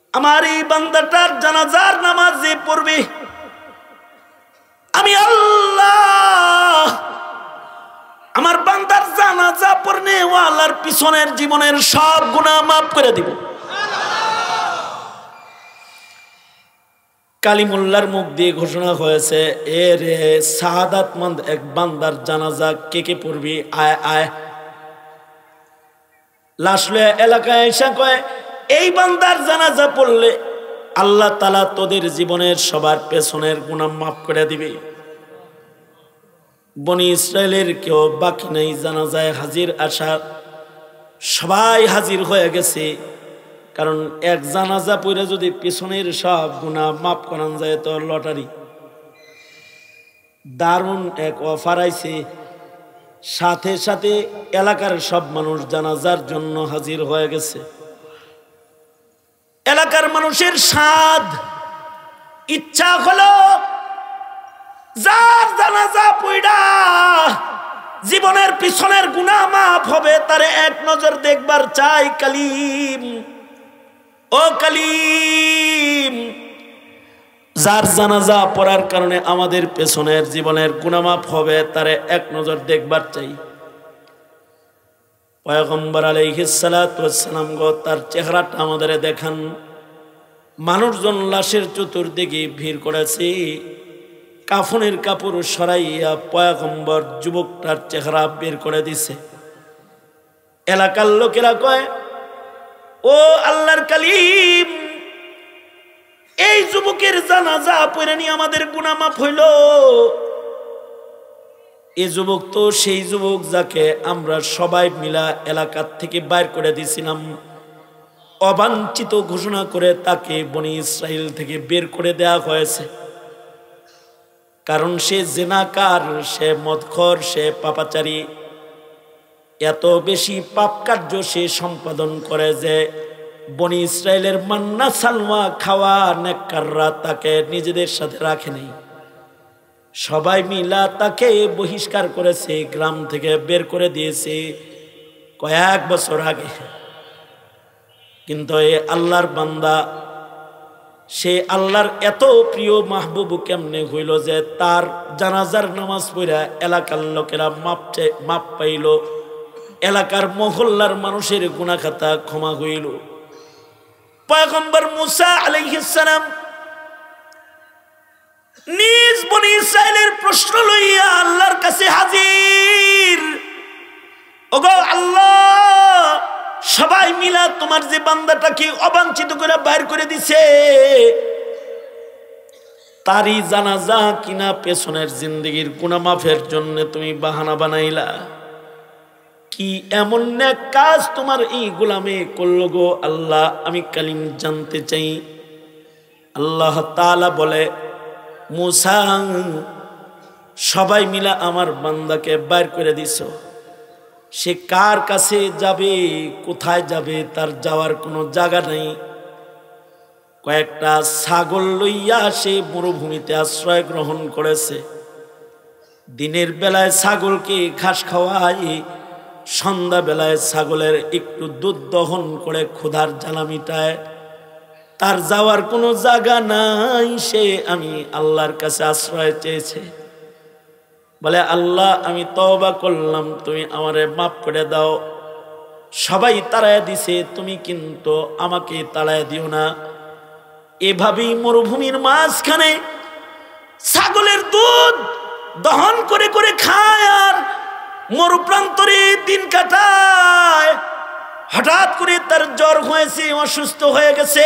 আমার এই বান্দাটার জানাজার নামাজ যে পড়বে, আমি আল্লাহ আমার বান্দার জানাজা পড়নে ওয়ালার পিছনের জীবনের সব গুনাহ মাফ করে দিব। কালিমুল্লাহর মুখ দিয়ে ঘোষণা হয়েছে, এর শাহাদাতমন্দ এক বান্দার জানাজা কে কে পড়বি, আয় আয়। লাশ লয়ে এলাকায় এসে কয়, এই বান্দার জানাজা পড়লে আল্লাহ তাআলা তোদের জীবনের সবার পেছনের গুনাহ মাফ করে দিবে। বনি ইসরায়েলের কেউ বাকি নেই জানাজায় হাজির আসার, সবাই হাজির হয়ে গেছে। কারণ এক জানাজা পড়ে যদি পিছনের সব গুনাহ মাফ করান যায় তো লটারি। দারুণ এক অফার আইছে, সাথে সাথে এলাকার সব মানুষ জানাজার জন্য হাজির হয়ে গেছে। এলাকার মানুষের স্বাদ ইচ্ছা হলো যার জানাজা পড়া জীবনের পিছনের গুনাহ মাফ হবে তারে এক নজর দেখবার চাই। কালিম, ও কালিম, যার জানাজা পড়ার কারণে আমাদের পেছনের জীবনের গুনাহ মাফ হবে তারে এক নজর দেখবার চাই। পয়গম্বর আলাইহিস সালাতু ওয়াস সালাম গো তার চেহারাটা আমাদের দেখান। মানুষজন লাশের চতুর্দিকে ভিড় করেছে, কাফনের কাপড় সরাইয়া পয়গম্বর যুবকটার চেহারা বের করে দিছে। এলাকার লোকেরা কয়, ও আল্লাহর কালিম, এই যুবকের জানাজা পড়ে নিয়ে আমাদের গুনাহ মাফ হইল। এই যুবক তো সেই যুবক যাকে আমরা সবাই মিলা এলাকার থেকে বাইর করে দিয়েছিলাম, অবাঞ্ছিত ঘোষণা করে তাকে বনি ইসরাইল থেকে বের করে দেয়া হয়েছে। কারণ সে জিনাকার, সে মদখোর, সে পাপাচারী, এত বেশি পাপ কার্য সে সম্পাদন করে যে বনি ইসরায়েলের মান্না সালমা খাওয়া নেককাররা তাকে নিজেদের সাথে রাখে নেই। সবাই মিলা তাকে বহিষ্কার করেছে, গ্রাম থেকে বের করে দিয়েছে কয়েক বছর আগে। কিন্তু এই আল্লাহর বান্দা, সে আল্লাহর এত প্রিয় মাহবুব কেমনে হইল যে তার জানাজার নামাজ পড়া এলাকার লোকেরা মাপ পাইল, এলাকার মহল্লার মানুষের গুনাহ খাতা ক্ষমা হইল। পয়গম্বর মুসা আলাইহিস সালাম নিজ বনি ইসরাইলের প্রশ্ন লইয়া আল্লাহর কাছে হাজির। ওগো আল্লাহ, সবাই মিলা তোমার যে বান্দাটাকে অবাঞ্ছিত করে বাইর করে দিছে তারই জানাজা কিনা পেছনের জিন্দেগির গুনাহ মাফের জন্য তুমি বাহানা বানাইলা। কি এমন নেক কাজ তোমার এই গোলামে করল গো আল্লাহ, আমি কালিম জানতে চাই। আল্লাহ তাআলা বলে, মুসা, সবাই মিলা আমার বান্দাকে বাইর করে দিছো, সে কার কাছে যাবে, কোথায় যাবে, তার যাওয়ার কোনো জায়গা নেই। কয়েকটা ছাগল লইয়া সে মরুভূমিতে আশ্রয় গ্রহণ করেছে। দিনের বেলায় ছাগলকে ঘাস খাওয়ায়, সন্ধ্যা বেলায় ছাগলের একটু দুধ দহন করে ক্ষুধার জ্বালা মিটায়। তার যাওয়ার কোনো জায়গা নাই, সে আমি আল্লাহর কাছে আশ্রয় চেয়েছে। বলে, আল্লাহ আমি তওবা করলাম, তুমি আমারে মাফ করে দাও। সবাই তাড়ায় দিছে, তুমি কিন্তু আমাকে তাড়ায় দিও না। এভাবেই মরুভূমির মাঝখানে ছাগলের দুধ দহন করে করে খায় আর মরুপ্রান্তরে দিন কাটায়। হঠাৎ করে তার জ্বর হয়েছে, অসুস্থ হয়ে গেছে,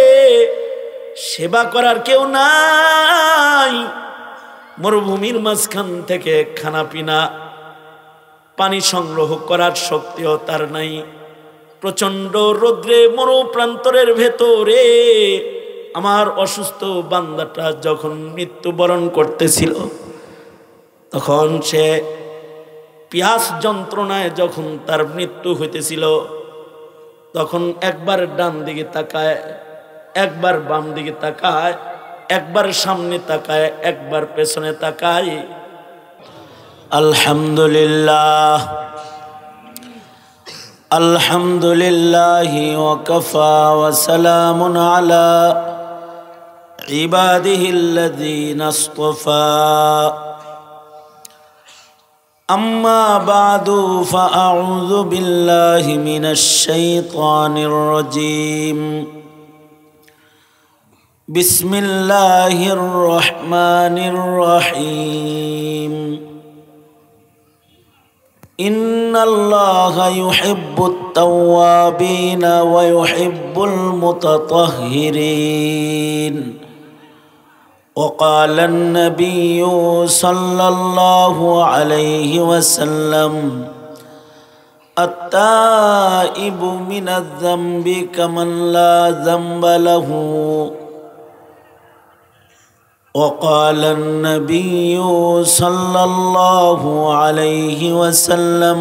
সেবা করার কেউ নাই। মরুভূমির মাঝখান থেকে খানা পিনা পানি সংগ্রহ করার শক্তিও তার নাই। প্রচন্ড রৌদ্রে মরুপ্রান্তরের ভেতরে আমার অসুস্থ বান্দাটা যখন মৃত্যুবরণ করতেছিল, তখন সে পিয়াস যন্ত্রণায় যখন তার মৃত্যু হইতেছিল, তখন একবার ডান দিকে তাকায়, একবার বাম দিকে তাকায়, একবার সামনে তাকায়, একবার পেছনে তাকায়। আলহামদুলিল্লাহ, الحمد لله وكفى وسلام على عباده الذين اصطفى أما بعد فأعوذ بالله من الشيطان الرجيم بسم الله الرحمن الرحيم إن الله يحب التوابين ويحب المتطهرين وقال النبي صلى الله عليه وسلم التائب من الذنب كمن لا ذنب له وقال النبي صلى الله عليه وسلم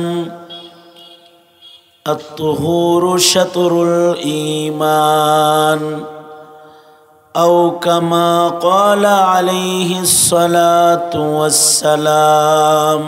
الطهور شطر الإيمان أو كما قال عليه الصلاة والسلام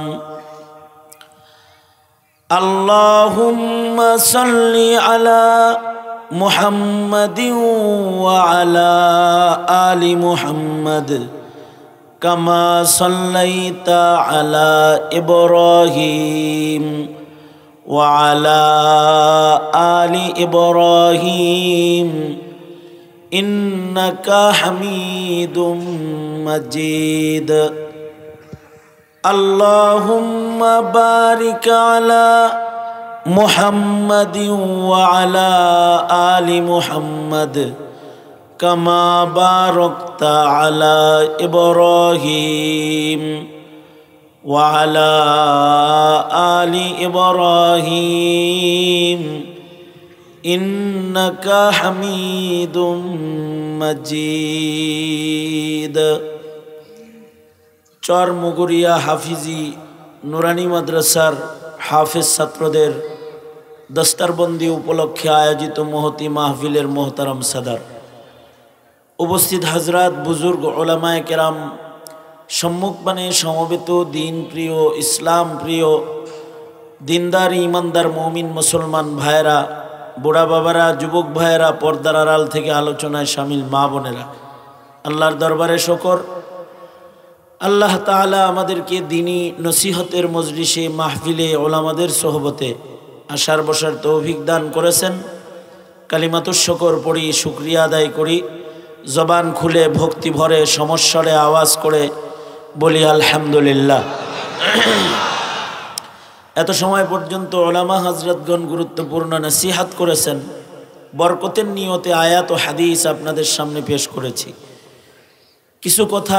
اللهم صل على محمد وعلى آل محمد كما صليت على إبراهيم وعلى آل إبراهيم إنك حميد مجيد اللهم بارك على محمد وعلى آل محمد كما باركت على إبراهيم وعلى آل إبراهيم إنك حميد مجيد চরমুগুরিয়া হাফিজি নুরানি মাদ্রাসার হাফেজ ছাত্রদের দস্তারবন্দি উপলক্ষে আয়োজিত মহতি মাহফিলের মোহতারাম সাদার, উপস্থিত হজরত বুজুর্গ ওলামায়ে কেরাম, সম্মুখবানে সমবেত দিন প্রিয়, ইসলাম প্রিয়, দিনদার ইমানদার মুমিন মুসলমান ভাইয়েরা, বুড়া বাবারা, যুবক ভাইয়েরা, পর্দার আড়াল থেকে আলোচনায় শামিল মা বোনেরা, আল্লাহর দরবারে শুকর, আল্লাহ তাআলা আমাদেরকে দিনী নসিহতের মজলিসে মাহফিলে ওলামাদের সোহবতে আসার বসার তৌফিক দান করেছেন। কালিমাতুশ শুকর পড়ি, শুকরিয়া আদায় করি, জবান খুলে ভক্তি ভরে সমস্বরে আওয়াজ করে বলি আলহামদুলিল্লাহ। এত সময় পর্যন্ত ওলামা হযরতগণ গুরুত্বপূর্ণ নসিহত করেছেন। বরকতের নিয়তে আয়াত ও হাদিস আপনাদের সামনে পেশ করেছি। কিছু কথা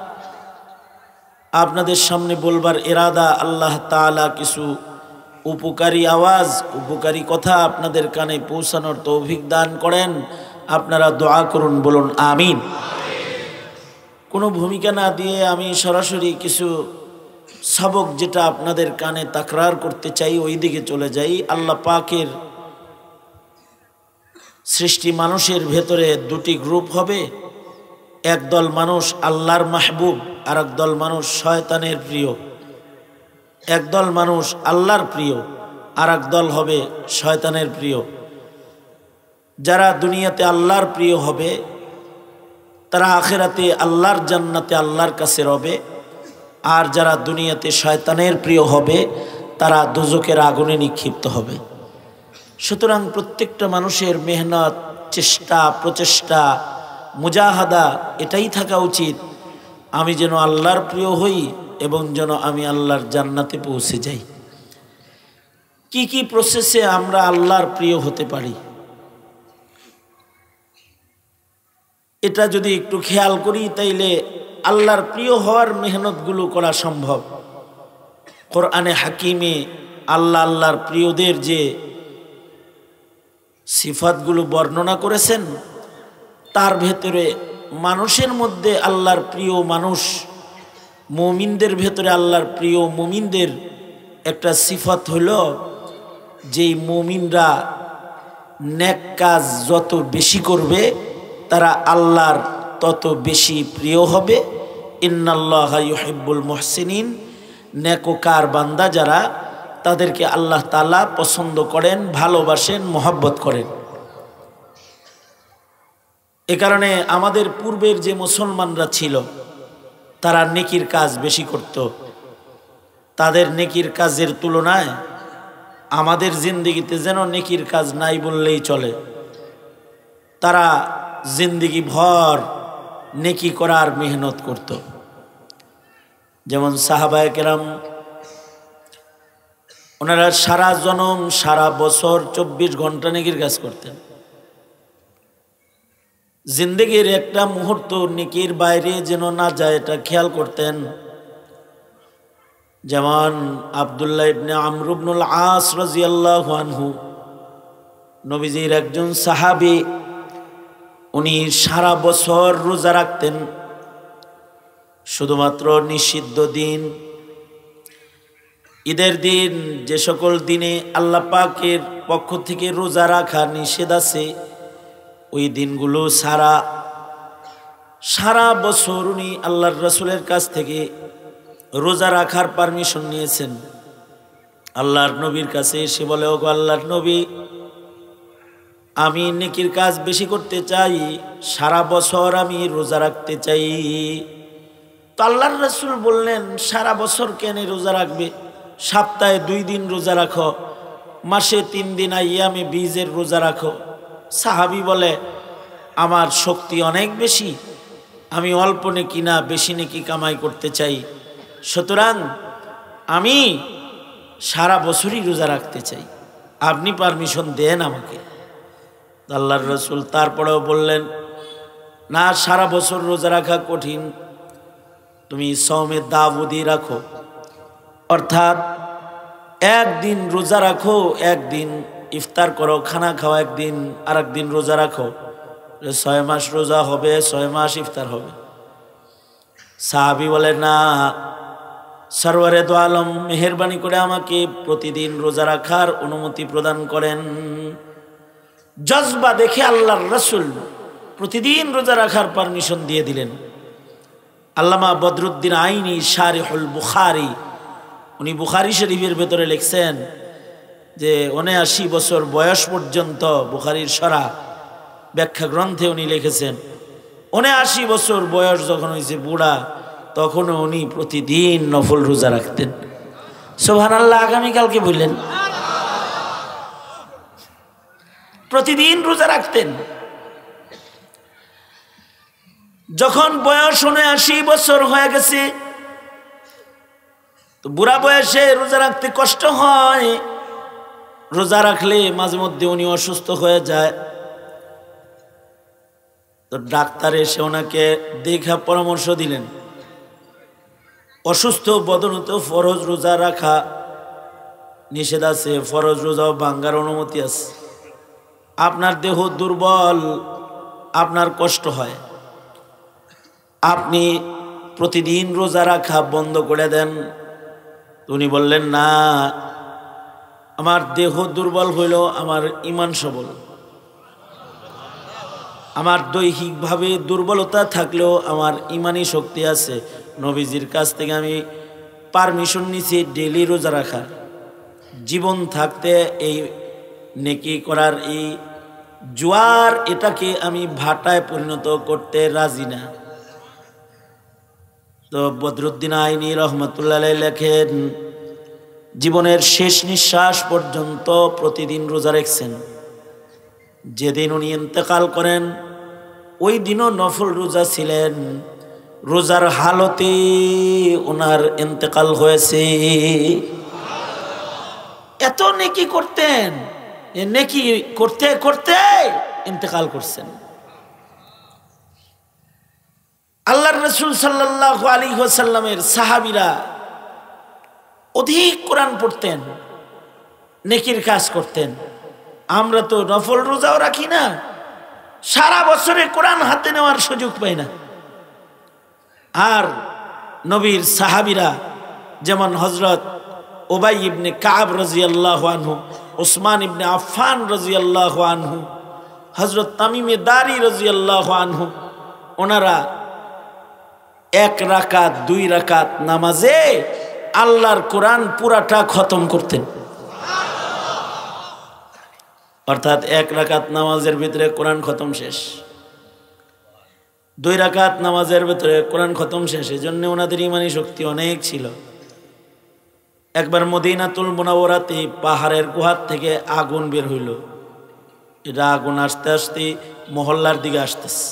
আপনাদের সামনে বলবার ইরাদা, আল্লাহ তাআলা কিছু উপকারী আওয়াজ, উপকারী কথা আপনাদের কানে পৌঁছানোর তৌফিক দান করেন। আপনারা দোয়া করুন, বলুন আমিন। কোনো ভূমিকা না দিয়ে আমি সরাসরি কিছু সবক যেটা আপনাদের কানে তাকরার করতে চাই ওই দিকে চলে যাই। আল্লাহ পাকের সৃষ্টি মানুষের ভেতরে দুটি গ্রুপ হবে। একদল মানুষ আল্লাহর মাহবুব, আর একদল মানুষ শয়তানের প্রিয়। একদল মানুষ আল্লাহর প্রিয়, আর একদল হবে শয়তানের প্রিয়। যারা দুনিয়াতে আল্লাহর প্রিয় হবে তারা আখিরাতে আল্লাহর জান্নাতে আল্লাহর কাছে রবে, আর যারা দুনিয়াতে শয়তানের প্রিয় হবে তারা দোজখের আগুনে নিক্ষিপ্ত হবে। সুতরাং প্রত্যেকটা মানুষের মেহনত, চেষ্টা, প্রচেষ্টা, মুজাহাদা এটাই থাকা উচিত, আমি যেন আল্লাহর প্রিয় হই এবং যেন আমি আল্লাহর জান্নাতে পৌঁছে যাই। কি কি প্রসেসে আমরা আল্লাহর প্রিয় হতে পারি এটা যদি একটু খেয়াল করি তাইলে আল্লাহর প্রিয় হওয়ার মেহনতগুলো করা সম্ভব। কোরআনে হাকিমে আল্লাহর প্রিয়দের যে সিফাতগুলো বর্ণনা করেছেন তার ভেতরে মানুষের মধ্যে আল্লাহর প্রিয় মানুষ, মুমিনদের ভেতরে আল্লাহর প্রিয় মুমিনদের একটা সিফাত হলো যেই মুমিনরা নেক কাজ যত বেশি করবে তারা আল্লাহর তত বেশি প্রিয় হবে। ইন্নাল্লাহা ইউহিব্বুল মুহসিনিন, নেককার বান্দা যারা তাদেরকে আল্লাহ তাআলা পছন্দ করেন, ভালোবাসেন, মহব্বত করেন। এ কারণে আমাদের পূর্বের যে মুসলমানরা ছিল তারা নেকির কাজ বেশি করত। তাদের নেকির কাজের তুলনায় আমাদের জিন্দেগিতে যেন নেকির কাজ নাই বললেই চলে। তারা জিন্দেগি ভর নেকি করার মেহনত করত। যেমন সাহাবায়ে কেরাম, ওনারা সারা জনম সারা বছর 24 ঘন্টা নেকির কাজ করতেন। জিন্দেগির একটা মুহূর্ত নেকির বাইরে যেন না যায় এটা খেয়াল করতেন। যেমন আব্দুল্লাহ ইবনে আমর ইবনুল আস রাদিয়াল্লাহু আনহু, নবীজির একজন সাহাবী, উনি সারা বছর রোজা রাখতেন। শুধুমাত্র নিষিদ্ধ দিন, ঈদের দিন, যে সকল দিনে আল্লাহ পাকের পক্ষ থেকে রোজা রাখা নিষেধ আছে, ওই দিনগুলো সারা বছর উনি আল্লাহর রাসূলের কাছ থেকে রোজা রাখার পারমিশন নিয়েছেন। আল্লাহর নবীর কাছে এসে বলে, ওগো আল্লাহর নবী, আমি নেকির কাজ বেশি করতে চাই, সারা বছর আমি রোজা রাখতে চাই। তো আল্লাহর রাসূল বললেন, সারা বছর কেন রোজা রাখবে? সপ্তাহে 2 দিন রোজা রাখো, মাসে 3 দিন আইয়ামে বীজের রোজা রাখো। সাহাবী বলে, আমার শক্তি অনেক বেশি, আমি অল্প নেকি না বেশি নেকি কামাই করতে চাই, সুতরাং আমি সারা বছরই রোজা রাখতে চাই, আপনি পারমিশন দেন আমাকে। আল্লাহর রাসূল তারপরেও বললেন, না, সারা বছর রোজা রাখা কঠিন, তুমি সওমে দাউদি রাখো, অর্থাৎ একদিন রোজা রাখো, একদিন ইফতার করো, খানা খাও একদিন, আর একদিন রোজা রাখো, 6 মাস রোজা হবে, 6 মাস ইফতার হবে। সাহাবী বলে, না, সরওয়ারে দো আলম মেহেরবানি করে আমাকে প্রতিদিন রোজা রাখার অনুমতি প্রদান করেন। জজবা দেখে আল্লাহর রাসূল প্রতিদিন রোজা রাখার পারমিশন দিয়ে দিলেন। আল্লামা বদরুদ্দিন আইনি শারিহুল বুখারী, উনি বুখারী শরীফের ভেতরে লিখছেন যে 79 বছর বয়স পর্যন্ত বুখারীর সরা ব্যাখ্যা গ্রন্থে উনি লিখেছেন, 79 বছর বয়স যখন হয়েছে বুড়া, তখনও উনি প্রতিদিন নফল রোজা রাখতেন। সুবহানাল্লাহ, আগামীকালকে বললেন প্রতিদিন রোজা রাখতেন। যখন বয়স 79 বছর হয়ে গেছে, তো বুড়া বয়সে রোজা রাখতে কষ্ট হয়, রোজা রাখলে মাঝে মধ্যে উনি অসুস্থ হয়ে যায়। তো ডাক্তার এসে ওনাকে দেখা পরামর্শ দিলেন, অসুস্থ বদনত ফরজ রোজা রাখা নিষেধ আছে, ফরজ রোজাও ভাঙ্গার অনুমতি আছে। আপনার দেহ দুর্বল, আপনার কষ্ট হয়, আপনি প্রতিদিন রোজা রাখা বন্ধ করে দেন। উনি বললেন, না, আমার দেহ দুর্বল হইল, আমার ঈমান সবল, আমার দৈহিকভাবে দুর্বলতা থাকলেও আমার ঈমানি শক্তি আছে। নবীজির কাছ থেকে আমি পারমিশন নিছি ডেইলি রোজা রাখার। জীবন থাকতে এই নেকি করার এই জোয়ার, এটাকে আমি ভাটায় পরিণত করতে রাজি না। তো বদরুদ্দিন আইনি রহমতুল্লাহ আলাইহি লেখেন, জীবনের শেষ নিঃশ্বাস পর্যন্ত প্রতিদিন রোজা রেখেছেন। যেদিন উনি ইন্তেকাল করেন ওই দিনও নফল রোজা ছিলেন, রোজার হালতে ওনার ইন্তেকাল হয়েছে। এত নেকি করতেন, নেকি করতে করতে ইন্তেকাল করছেন। আল্লাহর রাসূল সাল্লাল্লাহু আলাইহি ওয়াসাল্লামের সাহাবীরা অধিক কোরআন পড়তেন, নেকির কাজ করতেন। আমরা তো নফল রোজাও রাখি না, সারা বছরে কোরআন হাতে নেওয়ার সুযোগ পাই না। আর নবীর সাহাবীরা যেমন হযরত উবাই ইবনে কাব রাদিয়াল্লাহু আনহু, উসমান ইবনে আফফান রাদিয়াল্লাহু আনহু, হযরত তামিমে দারি রাদিয়াল্লাহু আনহু, ওনারা 1 রাকাত 2 রাকাত নামাজে আল্লাহর কোরআন পুরাটা খতম করতেন। অর্থাৎ 1 রাকাত নামাজের ভিতরে কোরআন খতম শেষ, 2 রাকাত নামাজের ভিতরে কোরআন খতম শেষ। এই জন্য ওনাদের ইমানি শক্তি অনেক ছিল। একবার মদিনাতুল মুনাওয়ারাতে পাহাড়ের গুহার থেকে আগুন বের হইল। এটা আগুন আস্তে আস্তে মহল্লার দিকে আসতেছে।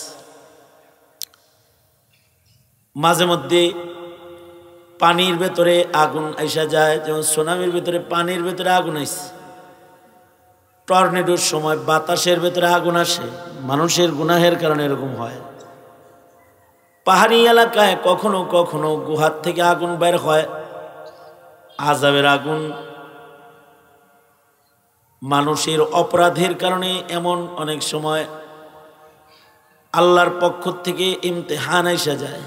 মাঝে মধ্যে পানির ভেতরে আগুন আইসা যায়, যেমন সুনামির ভিতরে পানির ভেতরে আগুন আইসে। টর্নেডোর সময় বাতাসের ভেতরে আগুন আসে, মানুষের গুনাহের কারণে এরকম হয়। পাহাড়ি এলাকায় কখনো কখনো গুহার থেকে আগুন বের হয়, আযাবের আগুন। মানুষের অপরাধের কারণে এমন অনেক সময় আল্লাহর পক্ষ থেকে ইমতিহান আইসা যায়।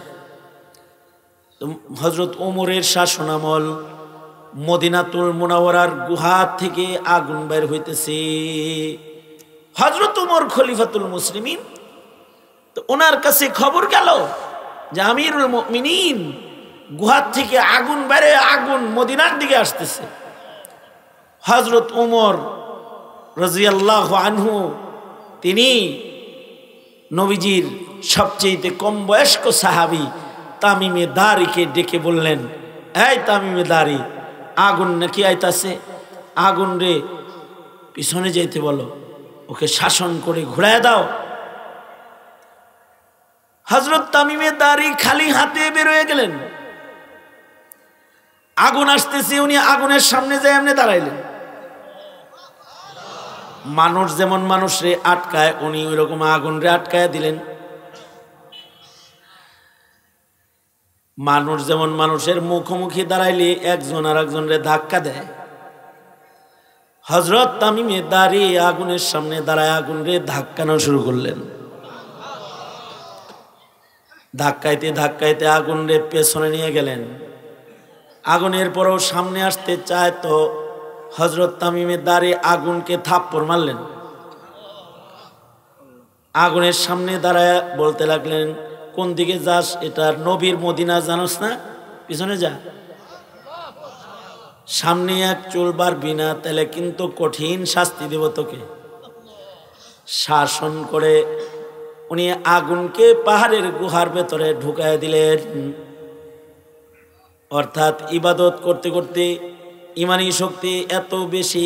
হযরত ওমরের শাসনামল মদিনাতুল মুনাওয়ারার গুহা থেকে আগুন বের হইতেছে। হযরত ওমর খলিফাতুল মুসলিমিন, তো ওনার কাছে খবর গেল যে আমিরুল মুমিনিন গুহা থেকে আগুন বেরে, আগুন মদিনার দিকে আসতেছে। হযরত ওমর রাদিয়াল্লাহু আনহু তিনি নবীজির সবচেয়ে কম বয়স্ক সাহাবী তামিমে দারিকে ডেকে বললেন, এই তামিমে দারি, আগুন নাকি আইতাছে, আগুন রে পিছনে যাইতে বলো, ওকে শাসন করে ঘুরায় দাও। হযরত তামিমে দারি খালি হাতে বের হয়ে গেলেন। আগুন আসতেছে, উনি আগুনের সামনে যায় এমনি দাঁড়াইলেন। মানুষ যেমন মানুষরে আটকায়, উনি ওইরকম আগুন রে আটকায় দিলেন। মানুষ যেমন মানুষের মুখোমুখি দাঁড়াইলে একজন আর একজনরে ধাক্কা দেয়, হযরত তামিমে দাঁড়িয়ে আগুনের সামনে দাঁড়ায় আগুন রে ধাক্কানো শুরু করলেন। ধাক্কাইতে ধাক্কাইতে আগুন রে পেছনে নিয়ে গেলেন। আগুনের পরও সামনে আসতে চায় তো হযরত তামিমে দাঁড়িয়ে আগুনকে থাপ্পড় মারলেন। আগুনের সামনে দাঁড়ায় বলতে লাগলেন, কোন দিকে যাস? এটা নবীর মদিনা জানোস না, পিছনে যা। সামনে এক চুল বাড়বি না, তাহলে কিন্তু কঠিন শাস্তি দেব তোকে। শাসন করে উনি আগুনকে পাহাড়ের গুহার ভেতরে ঢুকায় দিলেন। অর্থাৎ ইবাদত করতে করতে ইমানি শক্তি এত বেশি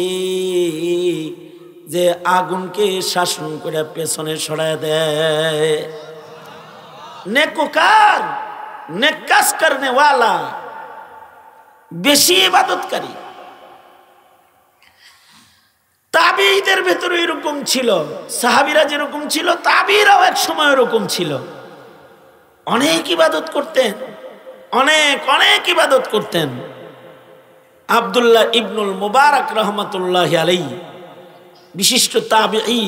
যে আগুনকে শাসন করে পেছনে সরায় দেয়। নেককার, নেক কাজ করনে ওয়ালা, বেশি ইবাদতকারী। তাবিঈদের ভেতরে এরকম ছিল, সাহাবীরা যেরকম ছিল তাবিঈরাও এক সময় এরকম ছিল। অনেক ইবাদত করতেন, অনেক অনেক ইবাদত করতেন। আব্দুল্লাহ ইবনুল মুবারক রাহমাতুল্লাহি আলাইহি, বিশিষ্ট তাবিঈ,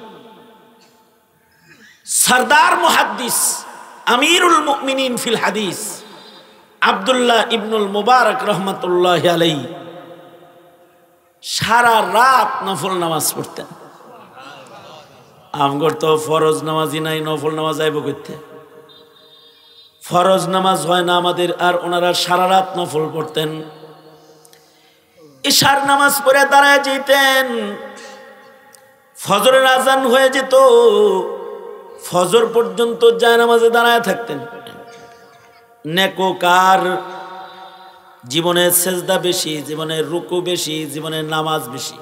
সরদার মুহাদ্দিস, আমিরুল মুমিনিন ফিল হাদিস, আব্দুল্লাহ ইবনুল মুবারক রাহমাতুল্লাহি আলাইহি সারা রাত নফল নামাজ পড়তেন। আমগর তো ফরজ নামাজই নাই, নফল নামাজ আইব করতে। ফরজ নামাজ হয় না আমাদের, আর ওনারা সারা রাত নফল পড়তেন। ইশার নামাজ পড়ে দাঁড়ায় যেতেন, ফজরের আজান হয়ে যেত, ফজর পর্যন্ত যায় নামাজে দাঁড়ায় থাকতেন। নেককার, জীবনের সেজদা বেশি, জীবনের রুকু বেশি, জীবনের নামাজ বেশি।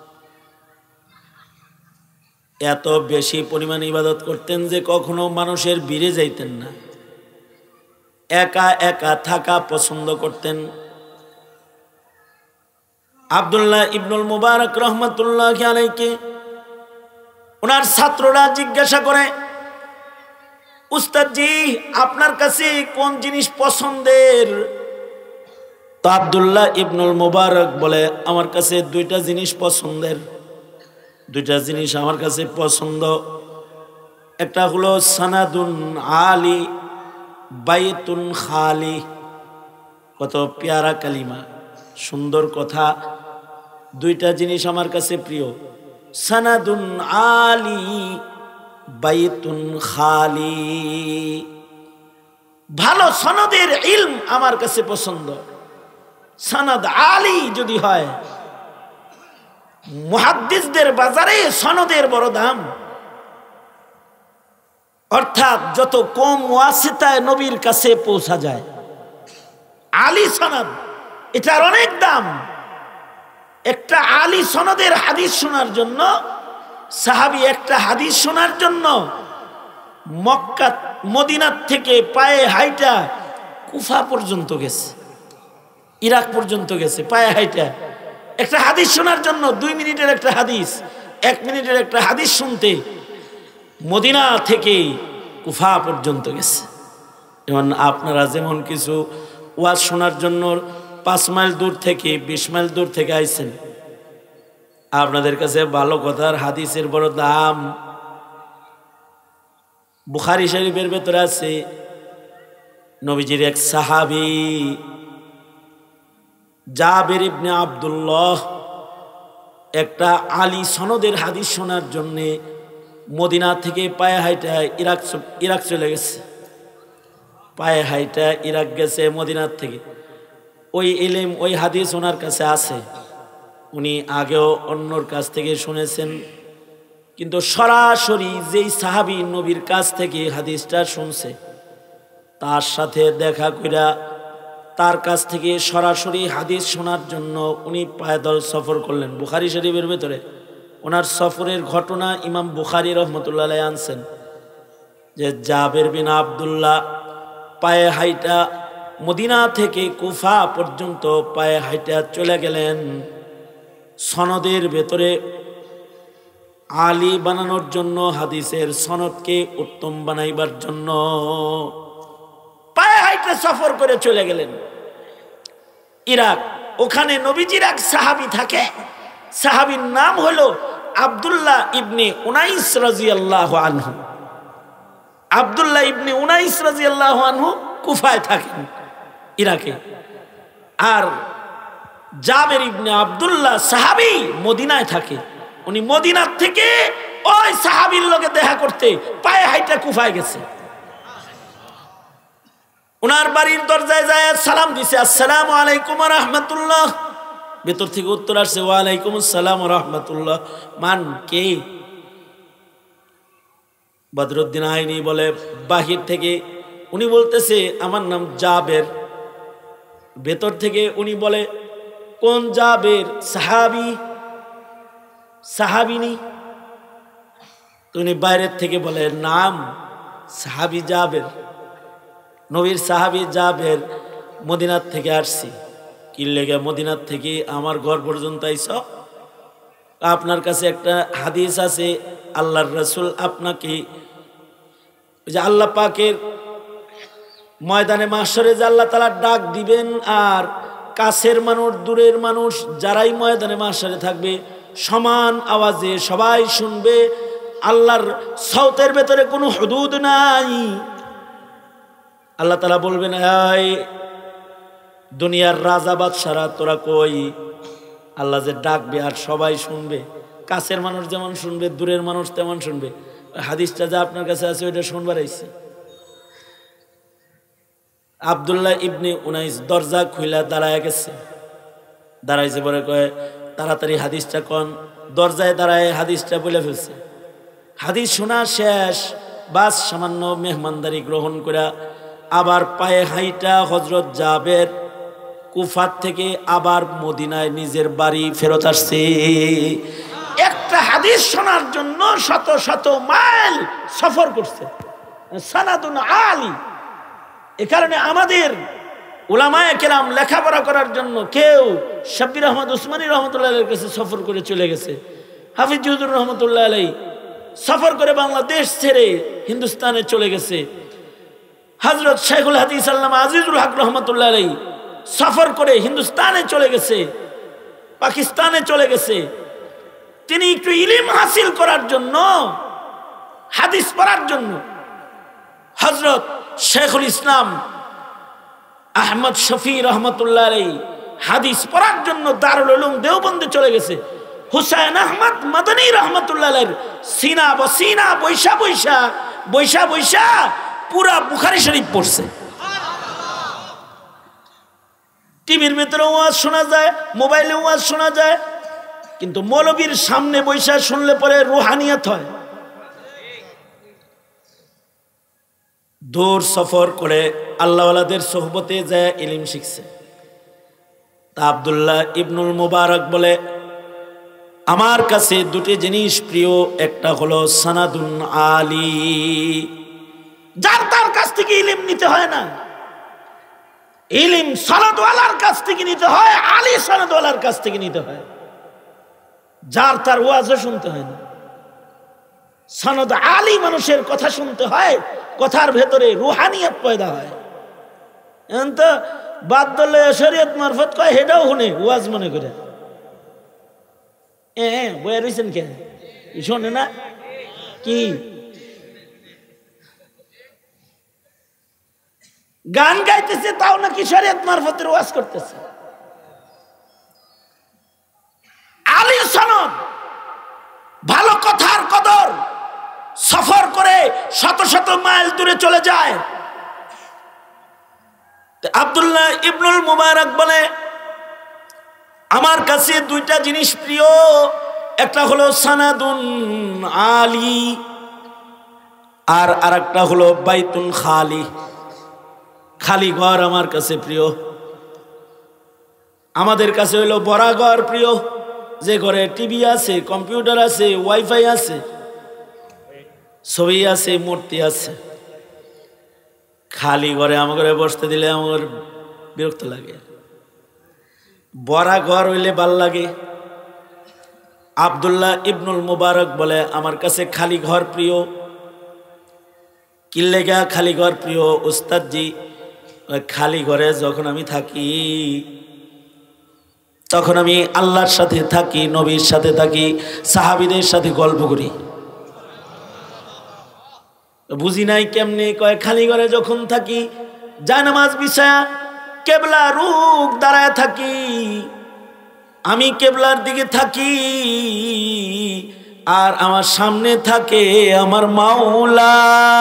এত বেশি পরিমাণ ইবাদত করতেন যে কখনো মানুষের ভিড়ে যাইতেন না, একা একা থাকা পছন্দ করতেন। আব্দুল্লাহ ইবনুল মুবারক রাহমাতুল্লাহি আলাইহি ওনার ছাত্ররা জিজ্ঞাসা করে, উস্তাদ জি আপনার কাছে কোন জিনিস পছন্দের? তো আব্দুল্লাহ ইবনুল মুবারক বলে, আমার কাছে দুইটা জিনিস পছন্দের, দুইটা জিনিস আমার কাছে পছন্দ। একটা হলো সানাদুন আলী বাইতুন খালি। কত পেয়ারা কালিমা, সুন্দর কথা। দুইটা জিনিস আমার কাছে প্রিয়, সানাদুন আলী বাইতুন খালি। ভালো সনদের ইলম আমার কাছে পছন্দ, সনদ আলী যদি হয়, মুহাদ্দিসদের বাজারে সনদের বড় দাম। অর্থাৎ যত কম ওয়াসিতায় নবীর কাছে পৌঁছা যায়, আলী সনদ এটার অনেক দাম। একটা আলী সনদের হাদিস শোনার জন্য সাহাবী একটা হাদিস শোনার জন্য মক্কা মদিনার থেকে পায়ে হাইটা কুফা পর্যন্ত গেছে, ইরাক পর্যন্ত গেছে পায়ে হাইটা একটা হাদিস শোনার জন্য। 2 মিনিটের একটা হাদিস, 1 মিনিটের একটা হাদিস শুনতে মদিনা থেকে কুফা পর্যন্ত গেছে। যেমন আপনারা যেমন কিছু ওয়াজ শোনার জন্য 5 মাইল দূর থেকে 20 মাইল দূর থেকে আইছেন, আপনাদের কাছে ভালো কথার হাদিসের বড় দাম। বুখারী শরীফের ভেতরে আছে নবীজির এক সাহাবী জাবের ইবনে আব্দুল্লাহ একটা আলী সনদের হাদিস শোনার জন্যে মদিনা থেকে পায়ে হাইটা ইরাক চলে গেছে। পায়ে হাইটা ইরাক গেছে মদিনার থেকে। ওই ইলম ওই হাদিস ওনার কাছে আছে, উনি আগেও অন্যর কাছ থেকে শুনেছেন, কিন্তু সরাসরি যেই সাহাবী নবীর কাছ থেকে হাদিসটা শুনছে তার সাথে দেখা কইরা তার কাছ থেকে সরাসরি হাদিস শোনার জন্য উনি পায়দল সফর করলেন। বুখারী শরীফের ভেতরে ওনার সফরের ঘটনা ইমাম বুখারী রহমতুল্লাহ আলাইহি আনছেন যে জাবের বিন আব্দুল্লাহ পায়ে হাইটা মদিনা থেকে কুফা পর্যন্ত পায়ে হাইটা চলে গেলেন সনদের ভেতরে আলী বানানোর জন্য, হাদিসের সনদকে উত্তম বানাইবার জন্য পায়ে হাইটা সফর করে চলে গেলেন ইরাক। ওখানে নবীজির এক সাহাবী থাকে, সাহাবীর নাম হলো আব্দুল্লাহ ইবনে উনাইস রাদিয়াল্লাহু আনহু। আব্দুল্লাহ ইবনে উনাইস রাদিয়াল্লাহু আনহু কুফায় থাকেন ইরাকে, আর জাবের ইবনে আব্দুল্লাহ সাহাবী মদিনায় থাকে। উনি মদিনার থেকে ওই সাহাবীর লগে দেখা করতে পায়ে হাইটা কুফায় গেছে। ওনার বাড়ির দরজায় যায় সালাম দিছে, আসসালামু আলাইকুম ওয়া রাহমাতুল্লাহ। ভেতর থেকে উত্তর আসছে ওয়া আলাইকুম আসসালাম ওয়া রাহমাতুল্লাহ। মান কে? বদরুদ্দিন আইনি বলে বাহির থেকে। উনি বলতেছে আমার নাম জাবের। ভেতর থেকে উনি বলে কোন জাবের? সাহাবী। সাহাবিনী? তো উনি বাইরের থেকে বলে নাম সাহাবী জাবের, নবীর সাহাবী জাবের, মদিনার থেকে আসছি। কি লেগে মদিনার থেকে আমার ঘর পর্যন্ত আইছ? আপনার কাছে একটা হাদিস আছে, আল্লাহর রাসূল আপনাকে যে আল্লাহ পাকের ময়দানে মাহশরে যে আল্লাহ তাআলা ডাক দিবেন, আর কাছের মানুষ দূরের মানুষ যারাই ময়দানে মাহশরে থাকবে সমান আওয়াজে সবাই শুনবে। আল্লাহর সাউতের ভেতরে কোনো হুদুদ নাই। আল্লাহ তাআলা বলবেন এই দুনিয়ার রাজা বাদশারা তোরা কই? আল্লাহ যে ডাকবে আর সবাই শুনবে, কাছের মানুষ যেমন শুনবে দূরের মানুষ তেমন শুনবে। হাদিসটা যা আপনার কাছে আছে ওইটা শুনবার আইছে। আব্দুল্লাহ ইবনে উনাইস দরজা খুইলা দাঁড়ায় গেছে। দাঁড়াইছে পরে কয় তাড়াতাড়ি হাদিসটা কোন। দরজায় দাঁড়ায় হাদিসটা বলে ফেলছে। হাদিস শোনা শেষ, বাস সামান্য মেহমানদারি গ্রহণ করে আবার পায়ে হাইটা হযরত জাবের কুফার থেকে আবার মদিনায় নিজের বাড়ি ফেরত আসছে। একটা হাদিস শোনার জন্য শত শত মাইল সফর করছে, সানাদুন আলী। এ কারণে আমাদের উলামায়ে কেরাম লেখাপড়া করার জন্য কেউ শাব্বির আহমদ উসমানী রহমতুল্লাহ আলাইহির কাছে সফর করে চলে গেছে, হাফিজ হুজুর রহমতুল্লাহ আলাইহি সফর করে বাংলাদেশ ছেড়ে হিন্দুস্তানে চলে গেছে। হযরত শাইখুল হাদিস আল্লামা আজিজুল হক রহমতুল্লাহ আলাইহি সফর করে হিন্দুস্তানে চলে গেছে, পাকিস্তানে চলে গেছে। তিনি একটু ইলম হাসিল করার জন্য, হাদিস পড়ার জন্য হযরত শেখুল ইসলাম আহমদ শফি রহমতুল্লাহ আলাইহি হাদিস পড়ার জন্য দারুল উলুম দেওবন্দে চলে গেছে। হুসাইন আহমদ মাদানী রহমতুল্লাহ আলাইহির সিনা বসিনা বৈশা বৈশা বৈশা বৈশা পুরা বুখারী শরীফ পড়ছে। টিভির ভিতরে ওয়াজ শোনা যায়, মোবাইলে ওয়াজ শোনা যায়, কিন্তু মৌলবীর সামনে বৈশা শুনলে পরে রুহানিয়াত হয়। দূর সফর করে আল্লাহওয়ালাদের সোহবতে যায় ইলম শিখছে। তা আব্দুল্লাহ ইবনুল মুবারক বলে, আমার কাছে দুটি জিনিস প্রিয়, একটা হলো সানাদুন আলী, যার তার কাছ থেকে ইলম নিতে হয় না, ইলম সনদওয়ালার কাছ থেকে নিতে হয়, আলী সনদওয়ালার কাছ থেকে নিতে হয়, যার তার ওয়াজও শুনতে হয় না। সনদ আলী মানুষের কথা শুনতে হয়, কথার ভেতরে রুহানিয়ত পয়দা হয়। এখন তো বাদ দলে শরীয়ত মারফত কয়, হেটাও শুনে ওয়াজ মনে করে। বয়া রয়েছেন কে শোনে না কি? গান গাইতেছে, তাও নাকি শরীয়ত মারফতের ওয়াজ করতেছে। আলী সনদ, ভালো কথার কদর, সফর করে শত শত মাইল দূরে চলে যায়। আব্দুল্লাহ ইবনুল মুবারক বলে, আমার কাছে দুইটা জিনিস প্রিয়, একটা হলো সানাদুন আলী, আর আরেকটা হলো বাইতুন খালি, খালি ঘর আমার কাছে প্রিয়। আমাদের কাছে হলো বড় ঘর প্রিয়, যে ঘরে টিভি আছে, কম্পিউটার আছে, ওয়াইফাই আছে, ছবি আছে, মূর্তি আছে। খালি ঘরে আমার বসতে দিলে আমার বিরক্ত লাগে, বড় ঘর হইলে ভাল লাগে। আব্দুল্লাহ ইবনুল মুবারক বলে, আমার কাছে খালি ঘর প্রিয়। কিল্লেগা খালি ঘর প্রিয়? উস্তাদজি, খালি ঘরে যখন আমি থাকি তখন আমি আল্লাহর সাথে থাকি, নবীর সাথে থাকি, সাহাবীদের সাথে গল্প করি। বুঝি নাই কেমনে? কয় খালি ঘরে যখন থাকি, জায়নামাজ বিছায়া কেবলা রূপ দাঁড়ায় থাকি, আমি কেবলার দিকে থাকি, আর আমার সামনে থাকে আমার মাওলা,